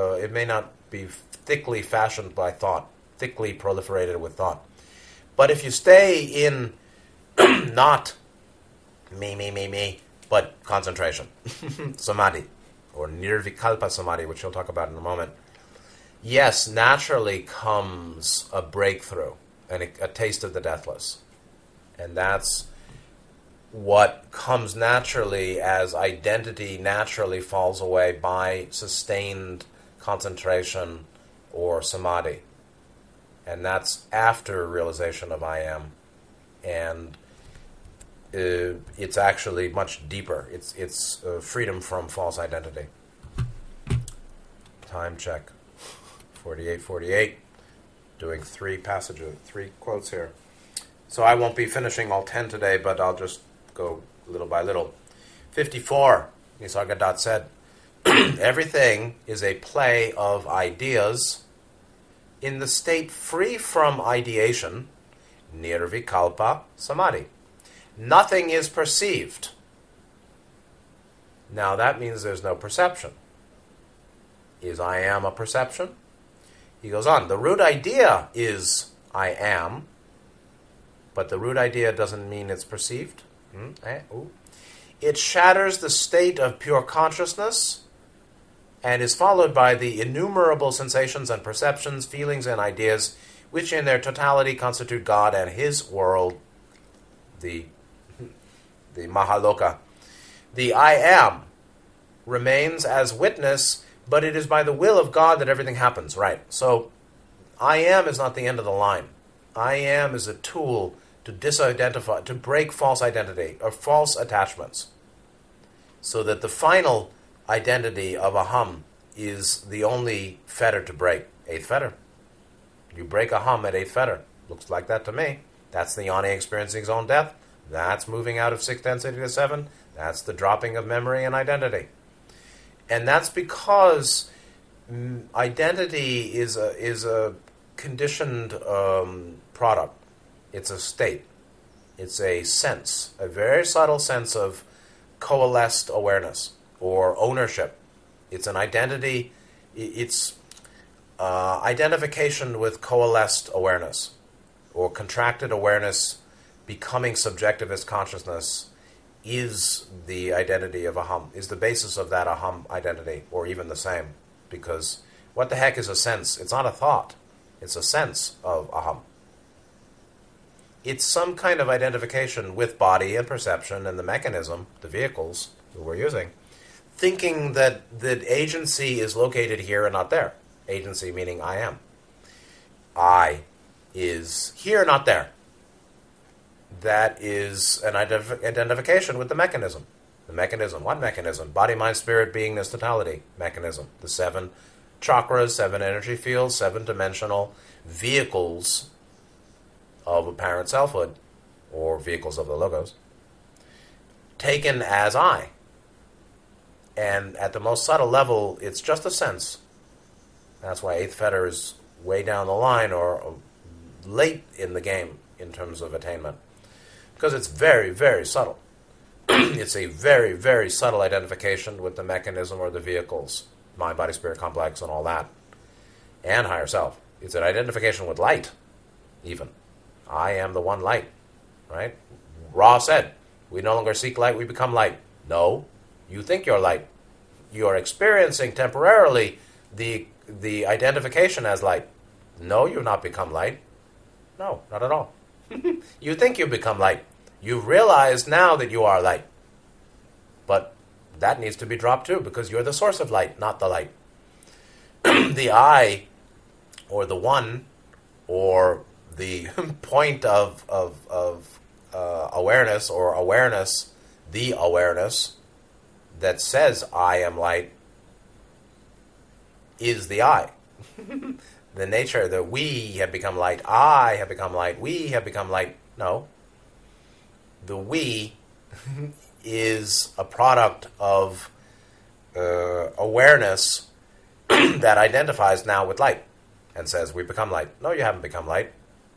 be thickly fashioned by thought, thickly proliferated with thought. But if you stay in not me, but concentration, samadhi, or nirvikalpa samadhi, which we'll talk about in a moment, yes, naturally comes a breakthrough and a taste of the deathless. And that's what comes naturally as identity naturally falls away by sustained concentration or samadhi. And that's after realization of I am. And it's actually much deeper. It's freedom from false identity. Time check. 48:48. Doing 3 quotes here. So I won't be finishing all 10 today, but I'll just go little by little. 54, Nisargadatta said, everything is a play of ideas in the state free from ideation, nirvikalpa samadhi. Nothing is perceived. Now that means there's no perception. Is I am a perception? He goes on, the root idea is I am, but the root idea doesn't mean it's perceived. It shatters the state of pure consciousness and is followed by the innumerable sensations and perceptions, feelings and ideas, which in their totality constitute God and His world, the Mahaloka. The I am remains as witness, but it is by the will of God that everything happens, right? So, I am is not the end of the line. I am is a tool to disidentify, to break false identity or false attachments, so that the final identity of aham is the only fetter to break. Eighth fetter. You break aham at eighth fetter. Looks like that to me. That's the yoni experiencing his own death. That's moving out of sixth density to seven. That's the dropping of memory and identity. And that's because identity is a conditioned product. It's a state. It's a sense, a very subtle sense of coalesced awareness or ownership. It's an identity. It's identification with coalesced awareness or contracted awareness becoming subjectivist consciousness is the identity of aham, is the basis of that aham identity, or even the same. Because what the heck is a sense? It's not a thought. It's a sense of aham. It's some kind of identification with body and perception and the mechanism, the vehicles that we're using, thinking that agency is located here and not there. Agency meaning I am. I is here, not there. That is an identification with the mechanism. The mechanism. What mechanism? Body, mind, spirit, beingness, totality. Mechanism. The 7 chakras, 7 energy fields, 7-dimensional vehicles of apparent selfhood, or vehicles of the logos, taken as I. And at the most subtle level, it's just a sense. That's why eighth fetter is way down the line or late in the game in terms of attainment. Because it's very, very subtle. It's a very, very subtle identification with the mechanism or the vehicles, mind, body, spirit complex, and all that, and higher self. It's an identification with light, even. I am the one light, right? Ra said, we no longer seek light, we become light. No, you think you're light. You are experiencing temporarily the identification as light. No, you've not become light. No, not at all. You think you become light. You've realized now that you are light. But that needs to be dropped too, because you're the source of light, not the light. The I, or the one, or the point of awareness, or awareness, the awareness that says I am light, is the I. The nature that we have become light, I have become light, we have become light. No. The we is a product of awareness that identifies now with light and says we become light. No, you haven't become light.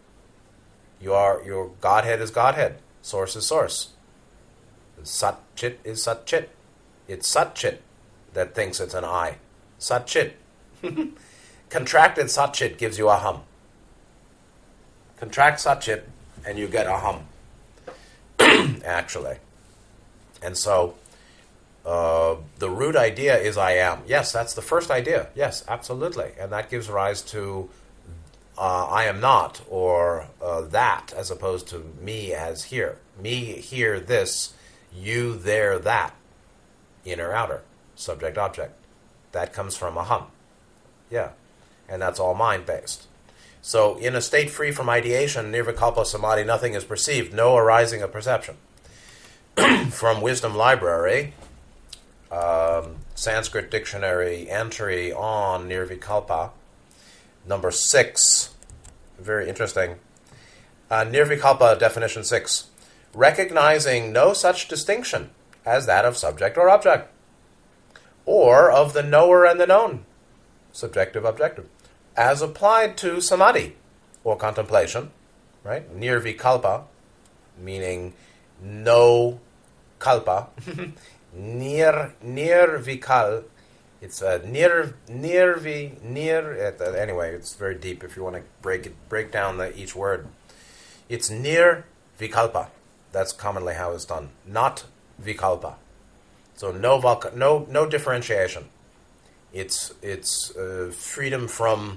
Your Godhead is Godhead. Source is source. Sat Chit is Sat Chit. It's Sat Chit that thinks it's an I. Sat Chit. Contracted Sat Chit gives you a hum. Contract Sat Chit and you get a hum. Actually. And so the root idea is I am. Yes, that's the first idea. Yes, absolutely. And that gives rise to I am not, or that, as opposed to me as here. Me here this, you there that. Inner outer, subject object. That comes from aham. Yeah. And that's all mind-based. So in a state free from ideation, nirvikalpa samadhi, nothing is perceived, no arising of perception. From Wisdom Library, Sanskrit Dictionary entry on nirvikalpa, number 6, very interesting. Nirvikalpa definition 6. Recognizing no such distinction as that of subject or object, or of the knower and the known, subjective, objective, as applied to samadhi, or contemplation, right? Nirvikalpa, meaning no kalpa. Nirvikal, it's a anyway, it's very deep if you want to break down each word. It's nirvikalpa. That's commonly how it's done. Not vikalpa. So no differentiation. It's freedom from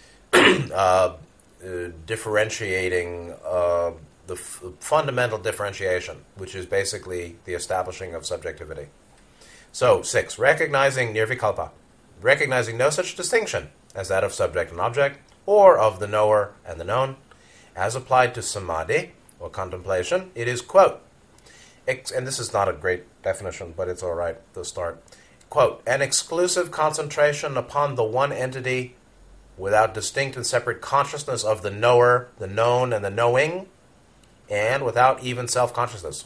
differentiating the fundamental differentiation, which is basically the establishing of subjectivity. So 6, recognizing nirvikalpa, recognizing no such distinction as that of subject and object, or of the knower and the known, as applied to samadhi or contemplation. It is, quote, and this is not a great definition, but it's all right to start. Quote, an exclusive concentration upon the one entity without distinct and separate consciousness of the knower, the known, and the knowing, and without even self-consciousness.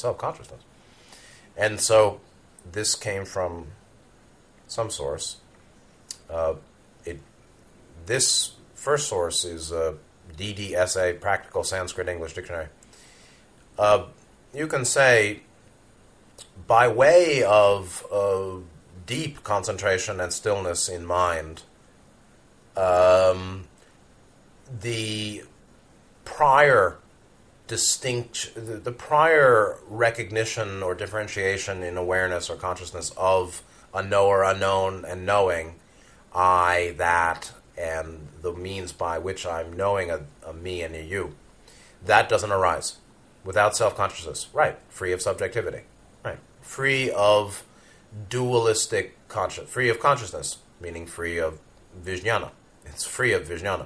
And so this came from some source. This first source is DDSA, Practical Sanskrit English Dictionary. You can say, by way of deep concentration and stillness in mind, the prior recognition or differentiation in awareness or consciousness of a knower, unknown, and knowing, I, that, and the means by which I'm knowing a me and a you, that doesn't arise without self-consciousness. Right. Free of subjectivity. Right. Free of dualistic free of consciousness, meaning free of vijnana. It's free of vijnana.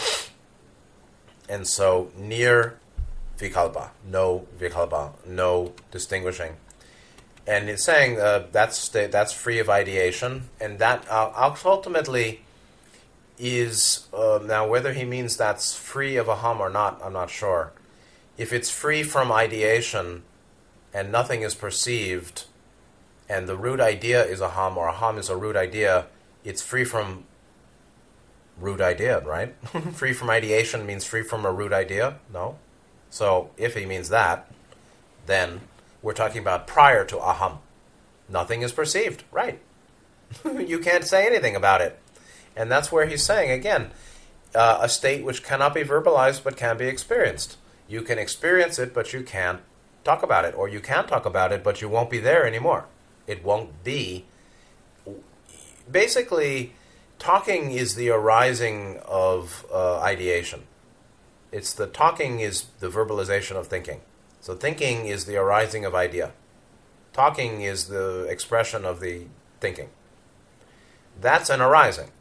And so, vikalpa, no distinguishing. And it's saying that's free of ideation, and that ultimately is, now whether he means that's free of aham or not, I'm not sure. If it's free from ideation and nothing is perceived, and the root idea is aham, or aham is a root idea, it's free from root idea, right? Free from ideation means free from a root idea? No. So if he means that, then we're talking about prior to aham. Nothing is perceived, right? You can't say anything about it. And that's where he's saying, again, a state which cannot be verbalized but can be experienced. You can experience it, but you can't talk about it. Or you can talk about it, but you won't be there anymore. It won't be. Basically, talking is the arising of ideation. Talking is the verbalization of thinking. So thinking is the arising of idea. Talking is the expression of the thinking. That's an arising.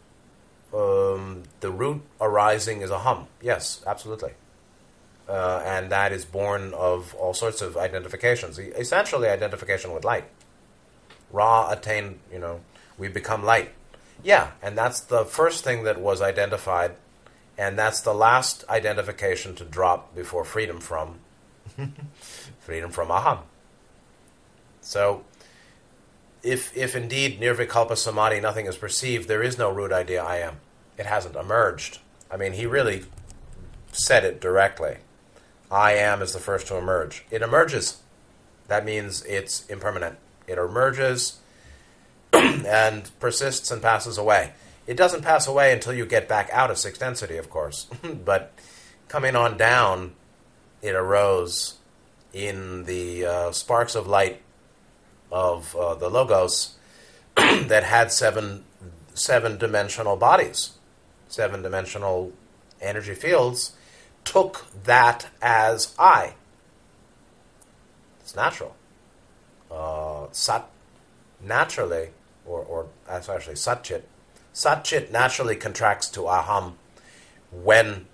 The root arising is aham. Yes, absolutely. And that is born of all sorts of identifications. Essentially, identification with light. Ra attained, we become light. Yeah, and that's the first thing that was identified, and that's the last identification to drop before freedom from aham. So, if indeed nirvikalpa samadhi, nothing is perceived, there is no root idea I am. It hasn't emerged. I mean, he really said it directly. I am is the first to emerge. It emerges. That means it's impermanent. It emerges and persists and passes away. It doesn't pass away until you get back out of sixth density, of course. But coming on down, it arose in the sparks of light of the Logos that had seven-dimensional bodies, seven-dimensional energy fields, took that as I. It's natural. Sat naturally, or that's actually Satchit. Satchit naturally contracts to aham when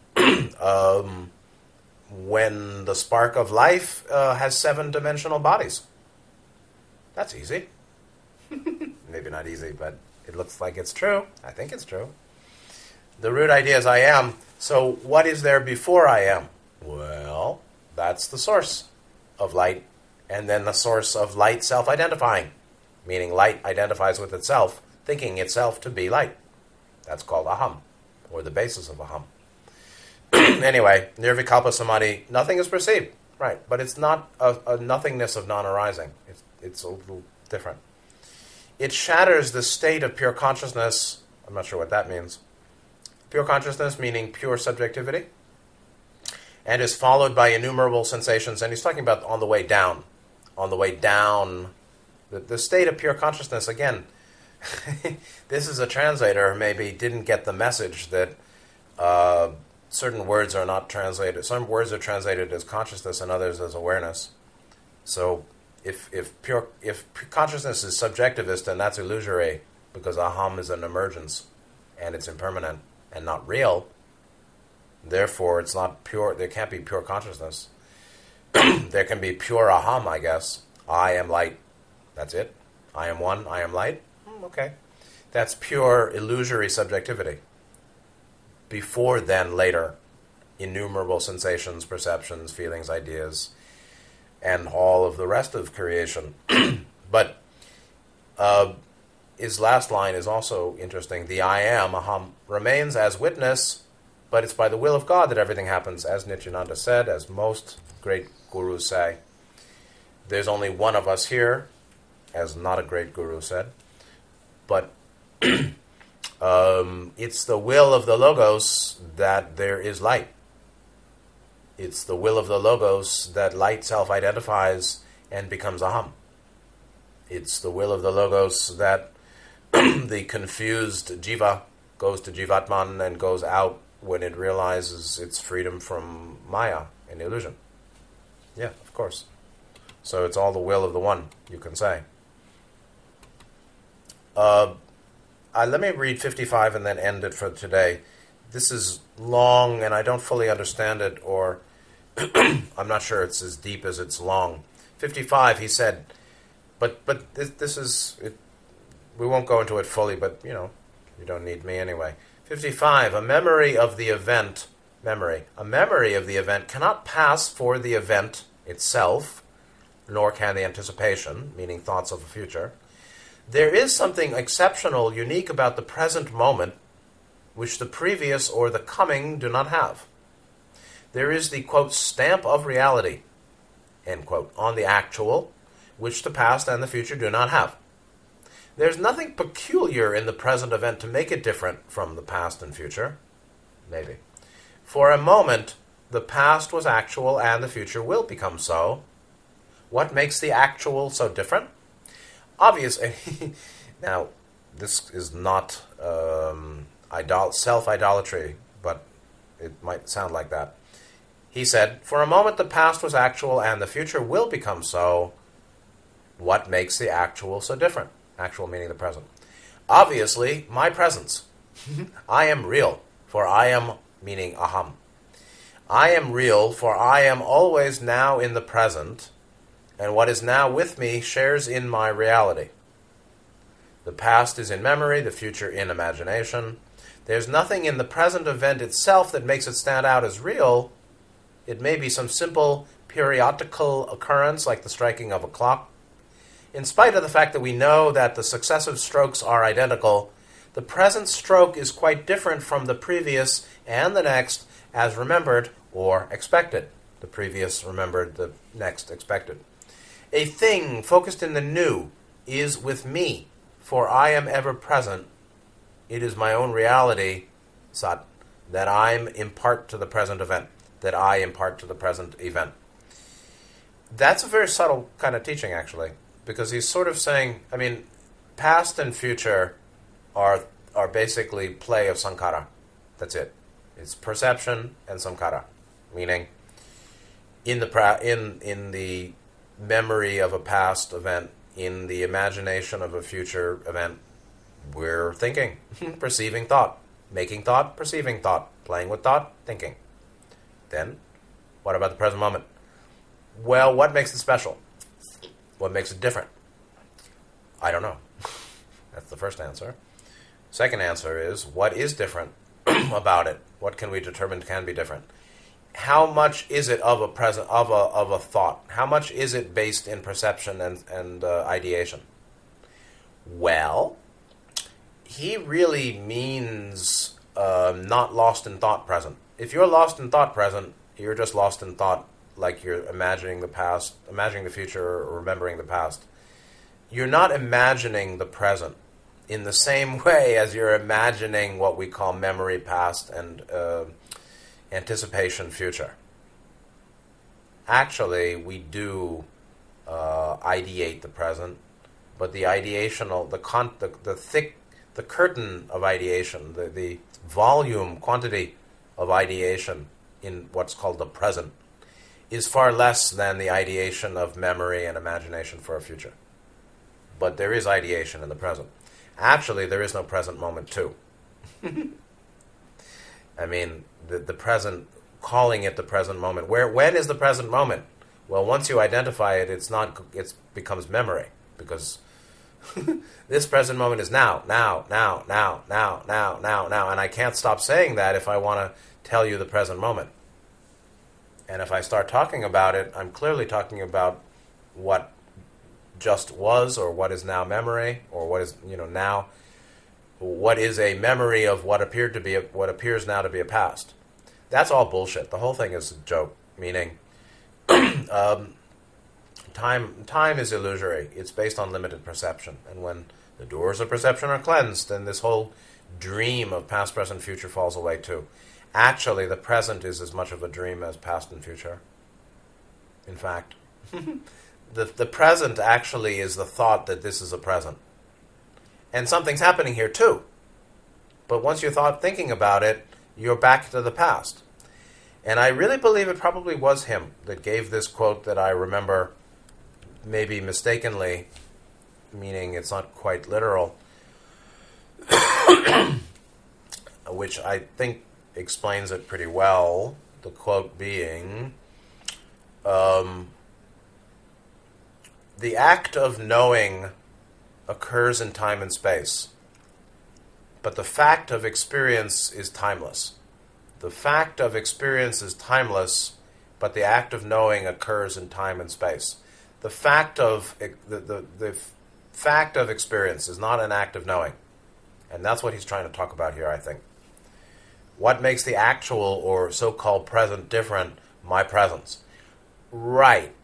the spark of life has seven-dimensional bodies. That's easy. Maybe not easy, but it looks like it's true. I think it's true. The root idea is I am. So what is there before I am? Well, that's the source of light, and then the source of light self-identifying, meaning light identifies with itself, thinking itself to be light. That's called aham, or the basis of aham. Anyway, nirvikalpa samadhi, nothing is perceived, right? But it's not a nothingness of non-arising. It's a little different. It shatters the state of pure consciousness. I'm not sure what that means. Pure consciousness meaning pure subjectivity, and is followed by innumerable sensations. And he's talking about on the way down. On the way down, the state of pure consciousness, again, this is a translator maybe didn't get the message that certain words are not translated. Some words are translated as consciousness and others as awareness. So if consciousness is subjectivist, then that's illusory, because aham is an emergence and it's impermanent and not real. Therefore, it's not pure. There can't be pure consciousness. There can be pure aham, I guess. I am light. That's it. I am one. I am light. Okay. That's pure illusory subjectivity. Before then, later, innumerable sensations, perceptions, feelings, ideas, and all of the rest of creation. But his last line is also interesting. The I am, aham, remains as witness, but it's by the will of God that everything happens, as Nityananda said, as most great gurus say. There's only one of us here, as not a great guru said, but it's the will of the Logos that there is light. It's the will of the Logos that light self-identifies and becomes aham. It's the will of the Logos that the confused jiva goes to jivatman and goes out when it realizes its freedom from maya and illusion. Yeah, of course. So it's all the will of the one, you can say. Let me read 55 and then end it for today. This is long and I don't fully understand it, or I'm not sure it's as deep as it's long. 55, he said, but this is, we won't go into it fully, but you don't need me anyway. 55, a memory of the event cannot pass for the event itself, nor can the anticipation, meaning thoughts of the future. There is something exceptional, unique about the present moment, which the previous or the coming do not have. There is the, quote, stamp of reality, end quote, on the actual, which the past and the future do not have. There's nothing peculiar in the present event to make it different from the past and future. Maybe. For a moment, the past was actual and the future will become so. What makes the actual so different? Obviously, now, this is not self-idolatry, but it might sound like that. He said, for a moment the past was actual and the future will become so. What makes the actual so different? Actual meaning the present. Obviously, my presence. I am real, for I am, meaning aham. I am real, for I am always now in the present, and what is now with me shares in my reality. The past is in memory, the future in imagination. There's nothing in the present event itself that makes it stand out as real. It may be some simple periodical occurrence like the striking of a clock. In spite of the fact that we know that the successive strokes are identical, the present stroke is quite different from the previous and the next as remembered or expected. The previous remembered, the next expected. A thing focused in the new is with me, for I am ever present. It is my own reality, Sat, that I impart to the present event, that I impart to the present event. That's a very subtle kind of teaching, actually, because he's sort of saying, past and future are basically play of sankhara. That's it. It's perception and samkhara, meaning in the memory of a past event, in the imagination of a future event, we're thinking, perceiving thought, making thought, perceiving thought, playing with thought, thinking. Then, what about the present moment? Well, what makes it special? What makes it different? I don't know. That's the first answer. Second answer is, what is different about it? What can we determine can be different? how much is it of a present of a thought? How much is it based in perception and ideation? Well, he really means not lost in thought present. If you're lost in thought present, you're just lost in thought, like you're imagining the past, imagining the future, or remembering the past. You're not imagining the present in the same way as you're imagining what we call memory past and anticipation future. Actually, we do ideate the present, but the ideational, the curtain of ideation, the volume, quantity of ideation in what's called the present is far less than the ideation of memory and imagination for a future. But there is ideation in the present. Actually, there is no present moment too. I mean, the present, calling it the present moment. When is the present moment? Well, once you identify it, it becomes memory, because this present moment is now, and I can't stop saying that if I want to tell you the present moment. And if I start talking about it, I'm clearly talking about what just was, or what is now memory, or what is now, what is a memory of what appears now to be a past. That's all bullshit. The whole thing is a joke. Meaning, time is illusory. It's based on limited perception, and when the doors of perception are cleansed, then this whole dream of past, present, future falls away too. Actually, the present is as much of a dream as past and future. In fact, the present actually is the thought that this is a present. And something's happening here too. But once you're thinking about it, you're back to the past. And I really believe it probably was him that gave this quote that I remember, maybe mistakenly, meaning it's not quite literal, which I think explains it pretty well. The quote being, the act of knowing occurs in time and space, but the fact of experience is timeless. The fact of experience is timeless, but the act of knowing occurs in time and space. The fact of the fact of experience is not an act of knowing, and that's what he's trying to talk about here, I think. What makes the actual or so-called present different? My presence. Right.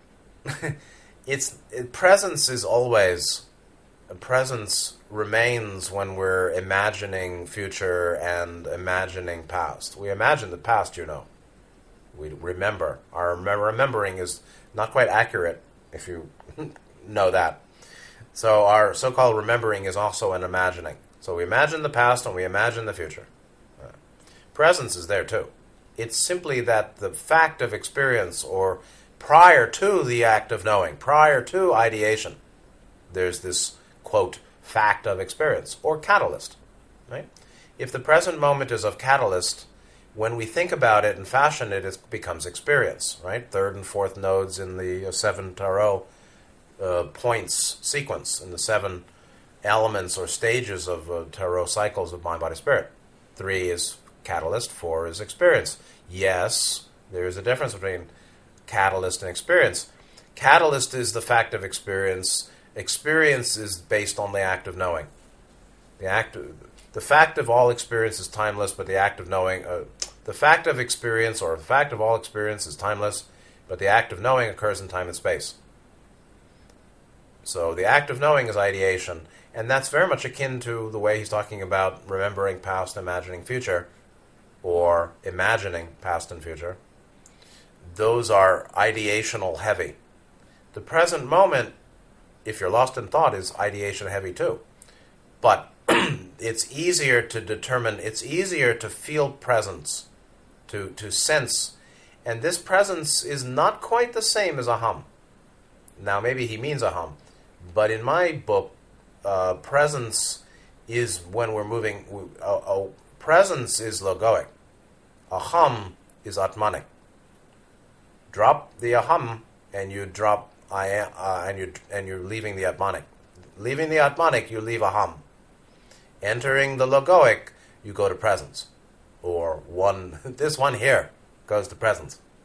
Presence is always... Presence remains when we're imagining future and imagining past. We imagine the past, We remember. Our remembering is not quite accurate, if you know that. So our so-called remembering is also an imagining. So we imagine the past and we imagine the future. Presence is there too. It's simply that the fact of experience, or prior to the act of knowing, prior to ideation, there's this, quote, fact of experience, or catalyst, right? If the present moment is of catalyst, when we think about it and fashion it, it becomes experience, right? Third and fourth nodes in the 7 Tarot points sequence, in the 7 elements or stages of Tarot cycles of mind, body, spirit. 3 is catalyst, 4 is experience. Yes, there is a difference between catalyst and experience. Catalyst is the fact of experience. Experience is based on the act of knowing. The fact of all experience is timeless, but the act of knowing... the fact of experience, or the fact of all experience, is timeless, but the act of knowing occurs in time and space. So the act of knowing is ideation, and that's very much akin to the way he's talking about remembering past, imagining future, or imagining past and future. Those are ideational heavy. The present moment, if you're lost in thought, is ideation heavy too. But it's easier to determine, it's easier to feel presence, to sense. And this presence is not quite the same as a hum. Now, maybe he means a hum. But in my book, presence is when we're moving. Presence is logoic. A hum is atmanic. Drop the aham, and you drop and you're leaving the atmanic. Leaving the atmanic, you leave aham. Entering the logoic, you go to presence. Or this one here goes to presence.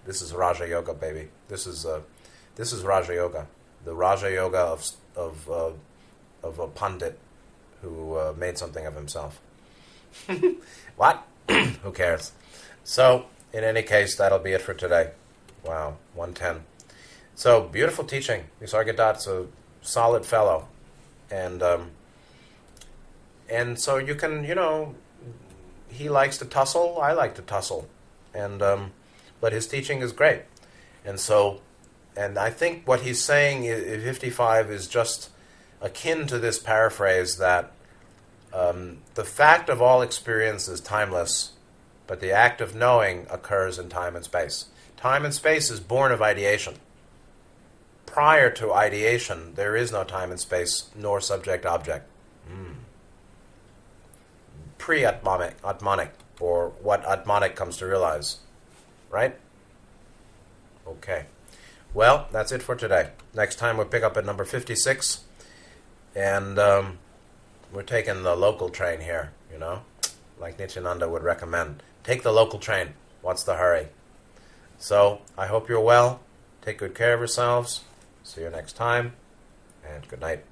This is Raja Yoga, baby. This is Raja Yoga, the Raja Yoga of a pundit who made something of himself. What? Who cares? So, in any case, that'll be it for today. Wow, 110. So, beautiful teaching. Nisargadatta's a solid fellow. And so you can, he likes to tussle, I like to tussle. But his teaching is great. And I think what he's saying in 55 is just akin to this paraphrase that the fact of all experience is timeless, but the act of knowing occurs in time and space. Time and space is born of ideation. Prior to ideation, there is no time and space, nor subject-object. Pre-Atmanic, or what Atmanic comes to realize. Right? Okay. Well, that's it for today. Next time we'll pick up at number 56. And we're taking the local train here, like Nityananda would recommend. Take the local train. What's the hurry? So, I hope you're well. Take good care of yourselves. See you next time. And good night.